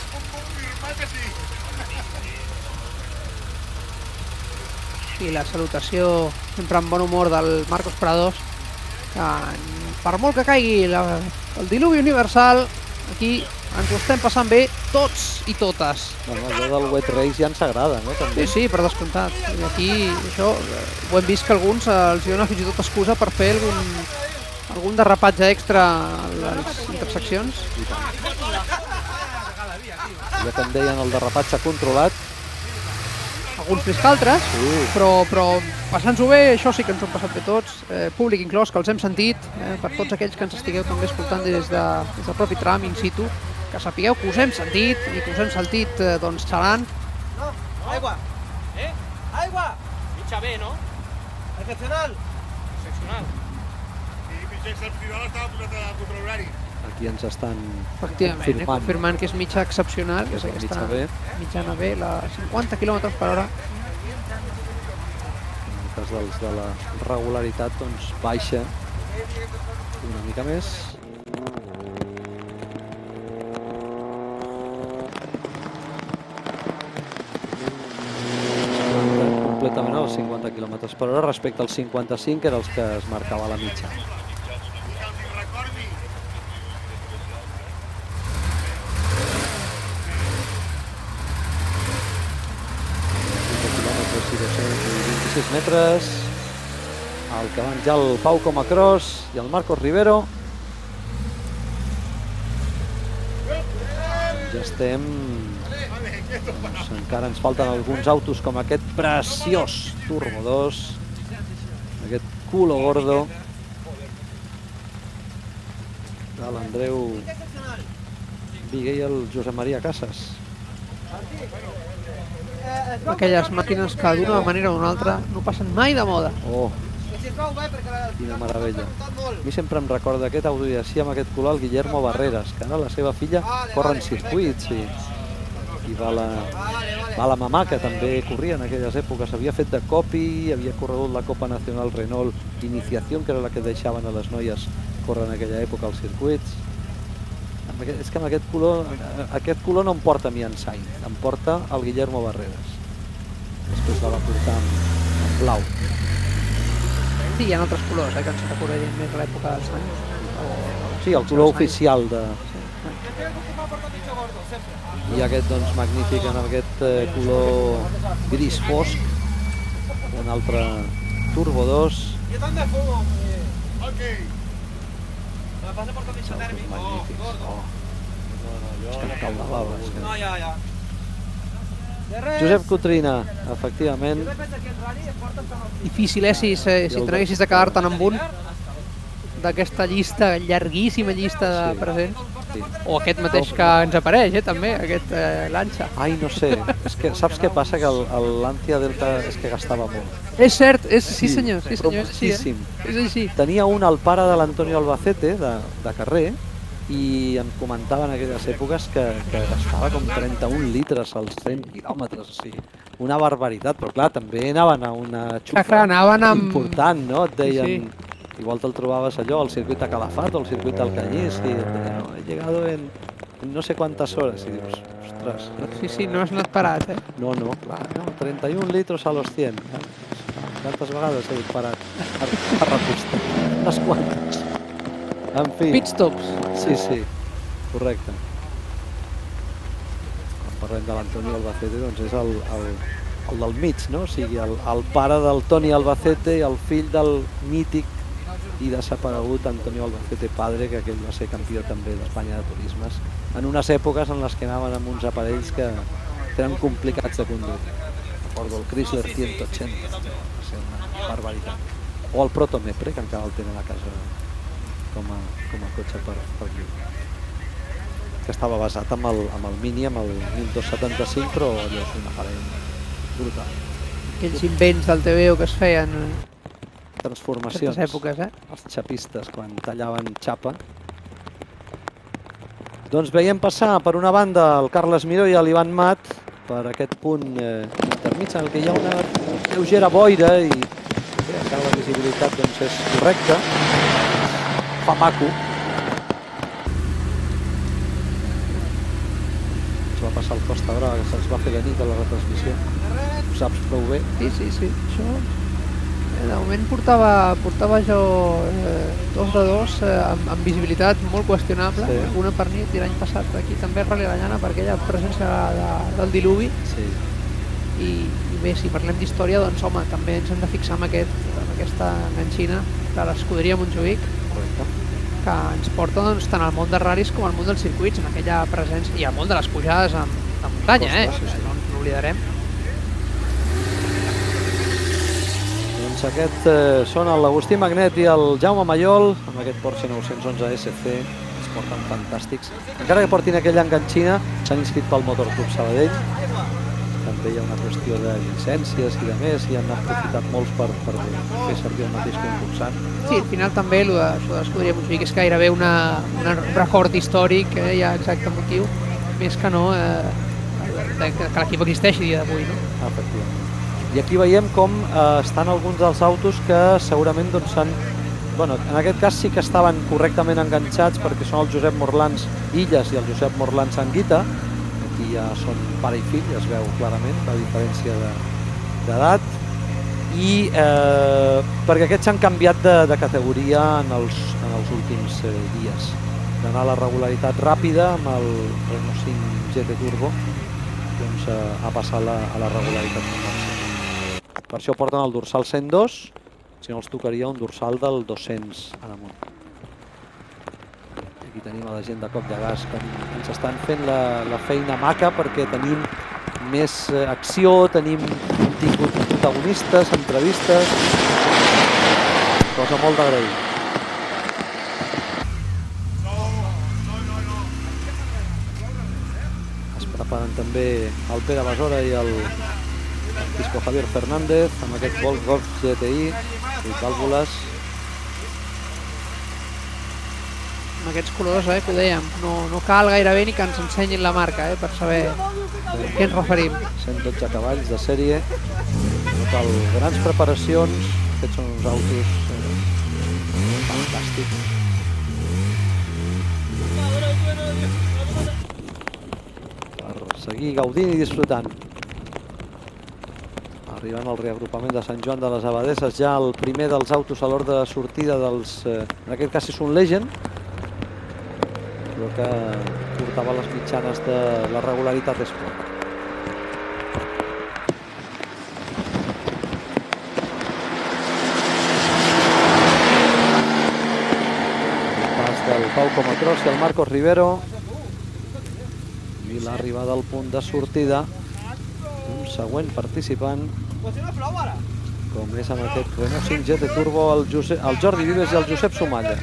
I la salutació sempre amb bon humor del Marcos Prados, que per molt que caigui el diluvi universal, aquí ens ho estem passant bé tots i totes. Bueno, allò del wet race ja ens agrada, no? També. Sí, per descomptat. I aquí això ho hem vist que alguns els dona fins i tot excusa per fer algun derrapatge extra a les interseccions. Ja que en deien el derrapatge controlat. Alguns més que altres, però passant-s'ho bé, això sí que ens ho hem passat bé tots, públic inclòs, que els hem sentit, per tots aquells que ens estigueu també escoltant des del propi tram in situ, que sapigueu que us hem sentit i que us hem sentit xalant. No, aigua! Aigua! Mitja bé, no? Excepcional! Excepcional. I mitja excepcional estava posat a control horari. Aquí ens estan confirmant que és mitja excepcional, que és aquesta mitjana B, la 50 km per hora. En el cas de la regularitat, doncs baixa una mica més. Completament als 50 km per hora respecte als 55, que eren els que es marcava la mitja. Metres, el que van ja el Pau Comacros i el Marcos Rivero. Ja estem, encara ens falten alguns autos com aquest preciós Turbo 2, aquest culo gordo de l'Andreu Viguer i el Josep Maria Casas. Aquelles màquines que d'una manera o d'una altra no passen mai de moda. Oh, quina meravella. A mi sempre em recorda aquest Audi així amb aquest color, el Guillermo Barreras, que ara la seva filla corre en circuits i va la mamà, que també corria en aquelles èpoques. Havia fet de copi, havia corregut la Copa Nacional Renault Iniciación, que era la que deixaven a les noies córrer en aquella època als circuits. És que amb aquest color no em porta a mi en Sainz, em porta el Guillermo Barreras. Després la va portar en blau. Sí, hi ha altres colors, que ens recordarien més a l'època dels Sainz. Sí, el color oficial de... I aquest, doncs, magnífic en aquest color gris fosc. Un altre Turbo 2. Jo també fumo. Ok. Me passa por camisa tèrmic. Magnífics. És que em cau la bava. No, ja. Josep Cotrina, efectivament. Difícil, si t'haguessis de quedar-te'n amb un d'aquesta llista, llarguíssima llista de presents. O aquest mateix que ens apareix, també, aquest Lancia. Ai, no sé. És que saps què passa? Que el Lancia Delta és que gastava molt. És cert, sí senyor. Però moltíssim. És així. Tenia un al pare de l'Antonio Albacete, de carrer, i em comentaven en aquelles èpoques que gastava com 31 litres als 100 quilòmetres, o sigui, una barbaritat, però clar, també anaven a una xufa important, no? Et deien, igual te'l trobaves allò, al circuit de Calafat o al circuit del Canyís, i et deien, he llegado en no sé quantes hores, i dius, ostres... Sí, no has anat parat, No, clar, 31 litros a los 100. Quantes vegades he parat a repostar? Unes quantes. En fi. Pitstops. Sí, correcte. Quan parlem de l'Antoni Albacete, doncs és el del mig, no? O sigui, el pare del Toni Albacete i el fill del mític i desaparegut Antonio Albacete padre, que aquell va ser campió també d'Espanya de turismes, en unes èpoques en les que anaven amb uns aparells que eren complicats de conduir. recordo el Chrysler 180, va ser una barbaritat. O el Proto Mepre, que encara el tenen a casa com a cotxe per lliure. Que estava basat amb el Mini, amb el 1275, però allò és un aparell brutal. Aquells invents del TVO que es feien transformacions. en èpoques, Els xapistes, quan tallaven xapa. Doncs veiem passar per una banda el Carles Miró i l'Ivan Mat per aquest punt intermig en el que hi ha una lleugera boira i encara la visibilitat és correcta. Fa maco. Ens va passar el Costa Brava, que se'ns va fer de nit a la retransmissió. Ho saps prou bé? Sí. Això... De moment portava jo 2 de 2 amb visibilitat molt qüestionable, una per nit, i l'any passat aquí també a Rally La Llana per aquella presència del diluvi. I bé, si parlem d'història, doncs home, també ens hem de fixar en aquesta enganxina de l'escuderia Montjuïc, que ens porta tant al món de ral·lis com al món dels circuits, en aquella presència, i al món de les pujades de muntanya, no n'oblidarem. Doncs aquest són l'Agustí Magnet i el Jaume Mayol, amb aquest Porsche 911 SC, es porten fantàstics. Encara que portin aquella enganxina, s'han inscrit pel Motor Club Sabadell. També hi ha una qüestió de llicències i de més, i han aprofitat molts per fer servir el mateix concursant. Sí, al final també això de l'escuderia Montjuïc és gairebé un record històric, hi ha exacte motiu, més que no que l'equip existeixi dia d'avui. Efectivament. I aquí veiem com estan alguns dels autos que segurament s'han... En aquest cas sí que estaven correctament enganxats perquè són el Josep Morlans Illes i el Josep Morlans Anguita. Aquí ja són pare i fill, es veu clarament la diferència d'edat. I perquè aquests s'han canviat de categoria en els últims dies. D'anar a la regularitat ràpida amb el Renault 5 GT Turbo a passar a la regularitat convencional. Per això porten el dorsal 102, si no els tocaria un dorsal del 200 en amunt. Aquí tenim a la gent de Cop de Gas que ens estan fent la feina maca perquè tenim més acció, hem tingut protagonistes, entrevistes, cosa molt d'agrair. Es preparen també el Pere Besora i el Francisco Javier Fernández amb aquest Golf GTI i vàlvules. Amb aquests colors, que ho dèiem, no cal gairebé ni que ens ensenyin la marca per saber a què ens referim. 112 cavalls de sèrie, no cal grans preparacions, aquests són uns autos fantàstics. Per seguir gaudint i disfrutant. Arribant al reagrupament de Sant Joan de les Abadesses, ja el primer dels autos a l'ordre de sortida dels... En aquest cas és un Legend, però que portava les mitjanes de la regularitat Sport. El pas del Pau Comacros i el Marcos Rivero. I l'arribada al punt de sortida. Un següent participant, com és amb aquest Renault 5 GT Turbo, el Jordi Vives i el Josep Somalla.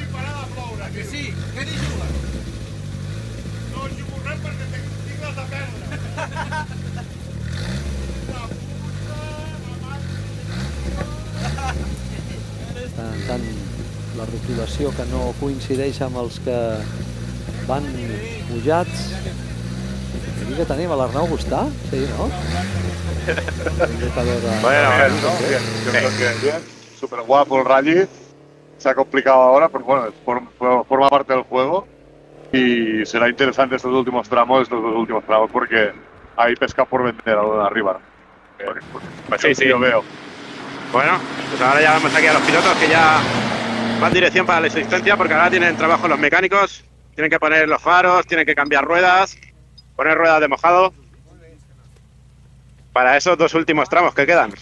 Tant la rotulació que no coincideix amb els que van pujats. Aquí que tenim a l'Arnau Gustà, sí, ¿no? Bueno, yo creo que bien, súper guapo el rally, se ha complicado ahora, pero bueno, forma parte del juego y será interesante estos dos últimos tramos porque hay pesca por vender arriba. Pues sí, yo veo. Bueno, pues ahora ya vemos aquí a los pilotos que ya van en dirección para la asistencia porque ahora tienen trabajo los mecánicos, tienen que poner los faros, tienen que cambiar ruedas, poner ruedas de mojado para esos dos últimos tramos que quedan.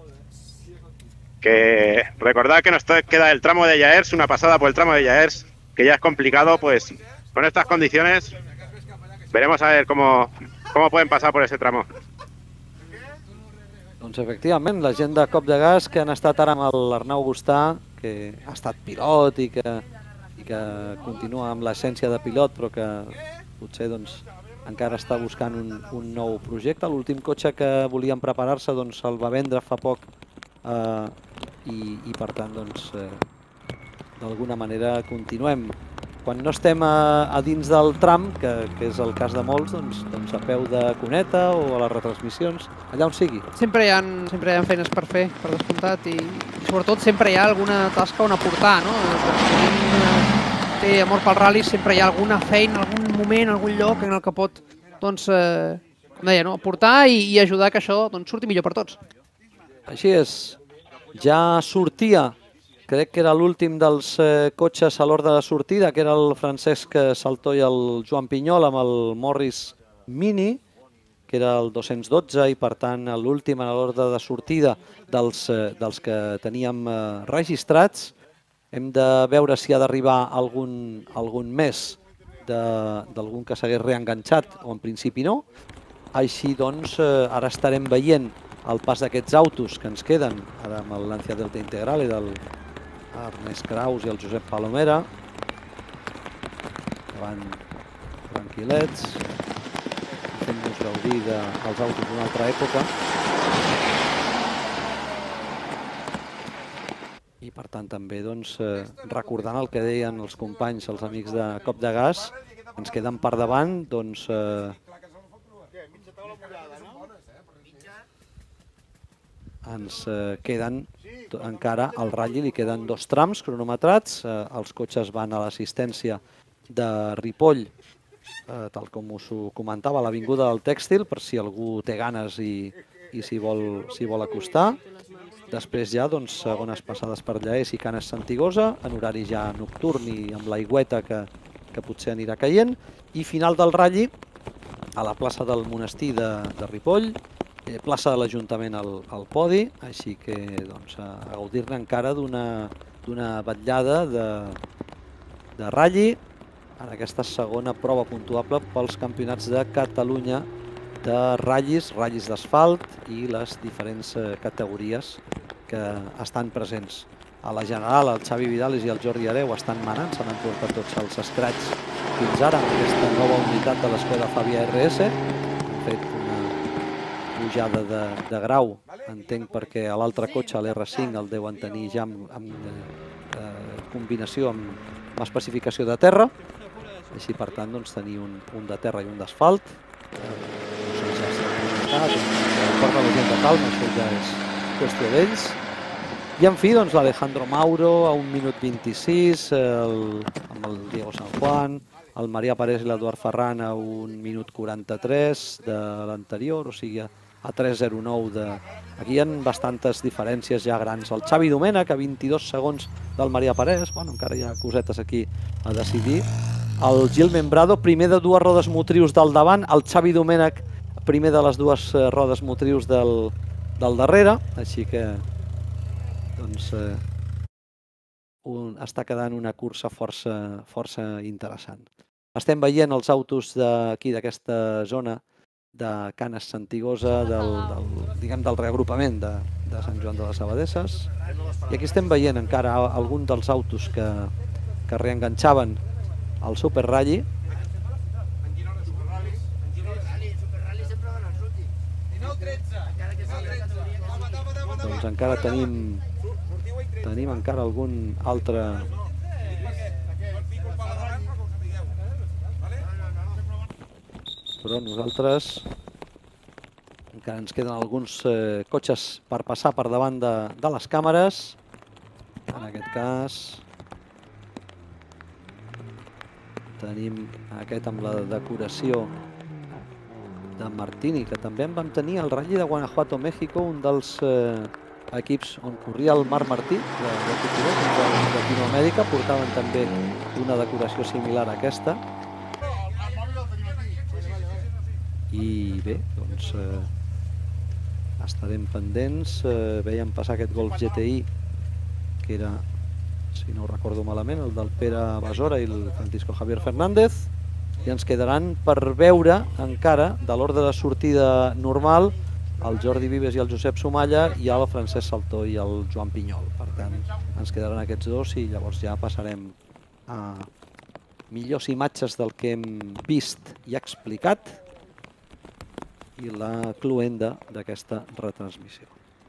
Que recordad que nos queda el tramo de Jaers, una pasada por el tramo de Jaers, que ya es complicado, pues con estas condiciones veremos a ver cómo pueden pasar por ese tramo. Doncs efectivament, la gent de Cop de Gas que han estat ara amb l'Arnau Gustà, que ha estat pilot i que continua amb l'essència de pilot, però que potser encara està buscant un nou projecte. L'últim cotxe que volien preparar-se el va vendre fa poc i per tant d'alguna manera continuem. Quan no estem a dins del tram, que és el cas de molts, doncs a peu de cuneta o a les retransmissions, allà on sigui. Sempre hi ha feines per fer, per descomptat, i sobretot sempre hi ha alguna tasca on aportar, no? Quan té amor pel ral·li sempre hi ha alguna feina, algun moment, algun lloc en el que pot, com deia, aportar i ajudar que això surti millor per tots. Així és. Ja sortia, crec que era l'últim dels cotxes a l'ordre de sortida, que era el Francesc Saltó i el Joan Pinyol amb el Morris Mini, que era el 212 i per tant l'últim a l'ordre de sortida dels que teníem registrats. Hem de veure si ha d'arribar algun més d'algun que s'hagués reenganxat o en principi no. Així doncs ara estarem veient el pas d'aquests autos que ens queden, ara amb el Lancia Delta Integrale del Ernest Kraus i el Josep Palomera, que van tranquil·lets, fent-nos gaudir dels autos d'una altra època. I per tant també recordant el que deien els companys, els amics de Cop de Gas, ens queden per davant ens queden encara al Rally, li queden 2 trams cronometrats, els cotxes van a l'assistència de Ripoll, tal com us ho comentava, a l'avinguda del Tèxtil, per si algú té ganes i s'hi vol acostar. Després ja segones passades per Lleés i Canes Santigosa, en horari ja nocturn i amb l'aigüeta que potser anirà caient. I final del Rally a la plaça del Monestir de Ripoll, plaça de l'Ajuntament al podi, així que a gaudir-ne encara d'una vetllada de Rally en aquesta segona prova puntuable pels campionats de Catalunya de ratllis d'asfalt i les diferents categories que estan presents. A la general, el Xavi Vidales i el Jordi Areu estan manant, s'han emportat tots els escrats fins ara amb aquesta nova unitat de l'escola Fàbia RS. Han fet una pujada de grau, entenc perquè a l'altre cotxe, l'R5, el deuen tenir ja amb combinació amb especificació de terra. Així, per tant, tenir un de terra i un d'asfalt. Per la gent de calma, això ja és qüestió d'ells. I, en fi, l'Alejandro Mauro a 1 minut 26, amb el Diego San Juan, el Maria Parés i l'Eduard Ferran a 1 minut 43 de l'anterior, o sigui, a 3.09 Aquí hi ha bastantes diferències ja grans. El Xavi Domènech a 22 segons del Maria Parés, encara hi ha cosetes aquí a decidir. El Gil Membrado, primer de 2 rodes motrius del davant, el Xavi Domènech primer de les 2 rodes motrius del darrere, així que està quedant una cursa força interessant. Estem veient els autos d'aquí, d'aquesta zona de Canes Santigosa, del reagrupament de Sant Joan de les Abadesses. I aquí estem veient encara algun dels autos que reenganxaven al Super Rally. Doncs encara tenim encara algun altre... Però nosaltres encara ens queden alguns cotxes per passar per davant de les càmeres. En aquest cas tenim aquest amb la decoració de Martini, que també en vam tenir al Rally de Guanajuato, México, un dels equips on corria el Marc Martí, de Quinoamèdica, portaven també una decoració similar a aquesta. I bé, estarem pendents. Veiem passar aquest Golf GTI, que era, si no ho recordo malament, el del Pere Besora i el Francisco Javier Fernández. I ens quedaran per veure encara, de l'ordre de sortida normal, el Jordi Vives i el Josep Somalla i el Francesc Saltó i el Joan Pinyol. Per tant, ens quedaran aquests dos i llavors ja passarem a millors imatges del que hem vist i explicat i la cloenda d'aquesta retransmissió.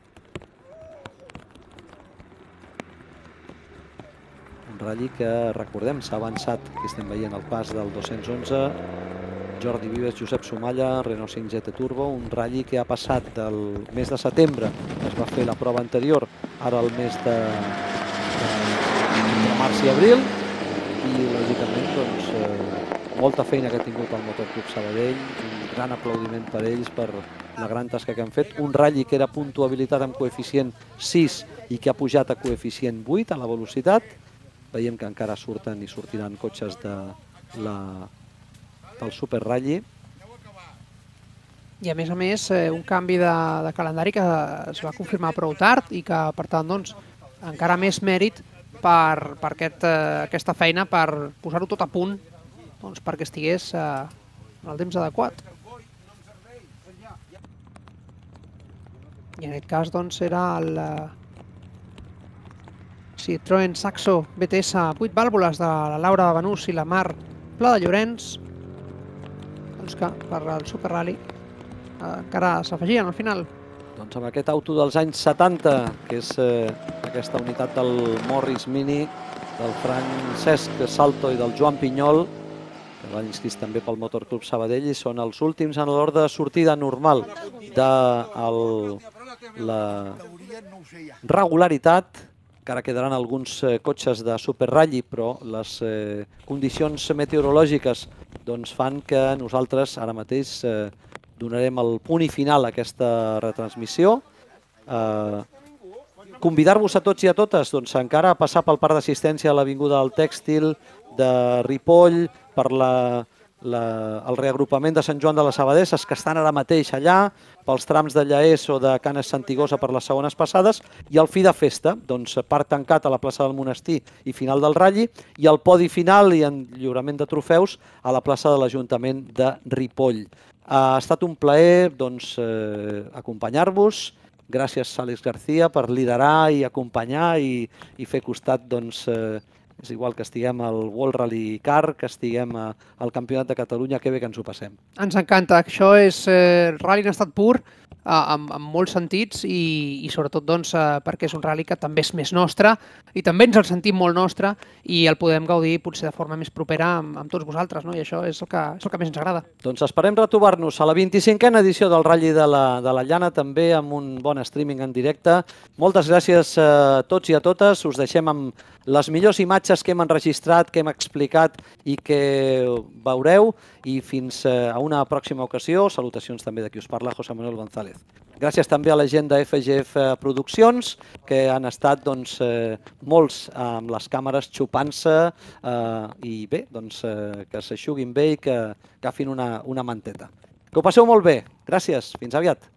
Un ratll que, recordem, s'ha avançat, que estem veient el pas del 211, Jordi Vives, Josep Somalla, Renault 5 GT Turbo, un ratll que ha passat del mes de setembre, es va fer la prova anterior, ara el mes de març i abril, i lògicament doncs, molta feina que ha tingut el Motorclub Sabadell, un gran aplaudiment per ells per la gran tasca que han fet, un ratll que era puntuabilitat amb coeficient 6 i que ha pujat a coeficient 8 a la velocitat. Veiem que encara surten i sortiran cotxes del Super Rally. I a més, un canvi de calendari que es va confirmar prou tard i que, per tant, doncs, encara més mèrit per aquesta feina, per posar-ho tot a punt perquè estigués en el temps adequat. I en aquest cas era el Citroën Saxo BTS 8 vàlvules de la Laura Banús i la Mar Pla de Llorenç, que per al Super Rally encara s'afegien al final. Doncs amb aquest auto dels anys 70, que és aquesta unitat del Morris Mini, del Francesc Salto i del Joan Pinyol, que van inscrits també pel Motorclub Sabadell i són els últims en l'ordre de sortida normal de la regularitat. Encara quedaran alguns cotxes de Super Rally, però les condicions meteorològiques fan que nosaltres ara mateix donarem el punt i final a aquesta retransmissió. Convidar-vos a tots i a totes encara a passar pel parc d'assistència a l'Avinguda del Tèxtil de Ripoll, per el reagrupament de Sant Joan de les Abadesses, que estan ara mateix allà, pels trams de Lleés o de Canes Santigosa per les segones passades, i el fi de festa, parc tancat a la plaça del Monestir i final del Rally, i el podi final i en lliurament de trofeus a la plaça de l'Ajuntament de Ripoll. Ha estat un plaer acompanyar-vos. Gràcies, Àlex García, per liderar i acompanyar i fer costat, és igual que estiguem al World Rally Car, que estiguem al Campionat de Catalunya, que bé que ens ho passem. Ens encanta. Això és rally en estat pur, en molts sentits, i sobretot perquè és un rally que també és més nostre i també ens el sentim molt nostre i el podem gaudir potser de forma més propera amb tots vosaltres, i això és el que més ens agrada. Doncs esperem retrobar-nos a la 25a edició del Rally de la Llana, també amb un bon streaming en directe. Moltes gràcies a tots i a totes. Us deixem amb les millors imatges que hem enregistrat, que hem explicat i que veureu, i fins a una pròxima ocasió. Salutacions també de qui us parla, José Manuel González. Gràcies també a la gent de FGF Produccions, que han estat molts amb les càmeres xupant-se i bé, que s'aixuguin bé i que agafin una manteta. Que ho passeu molt bé. Gràcies. Fins aviat.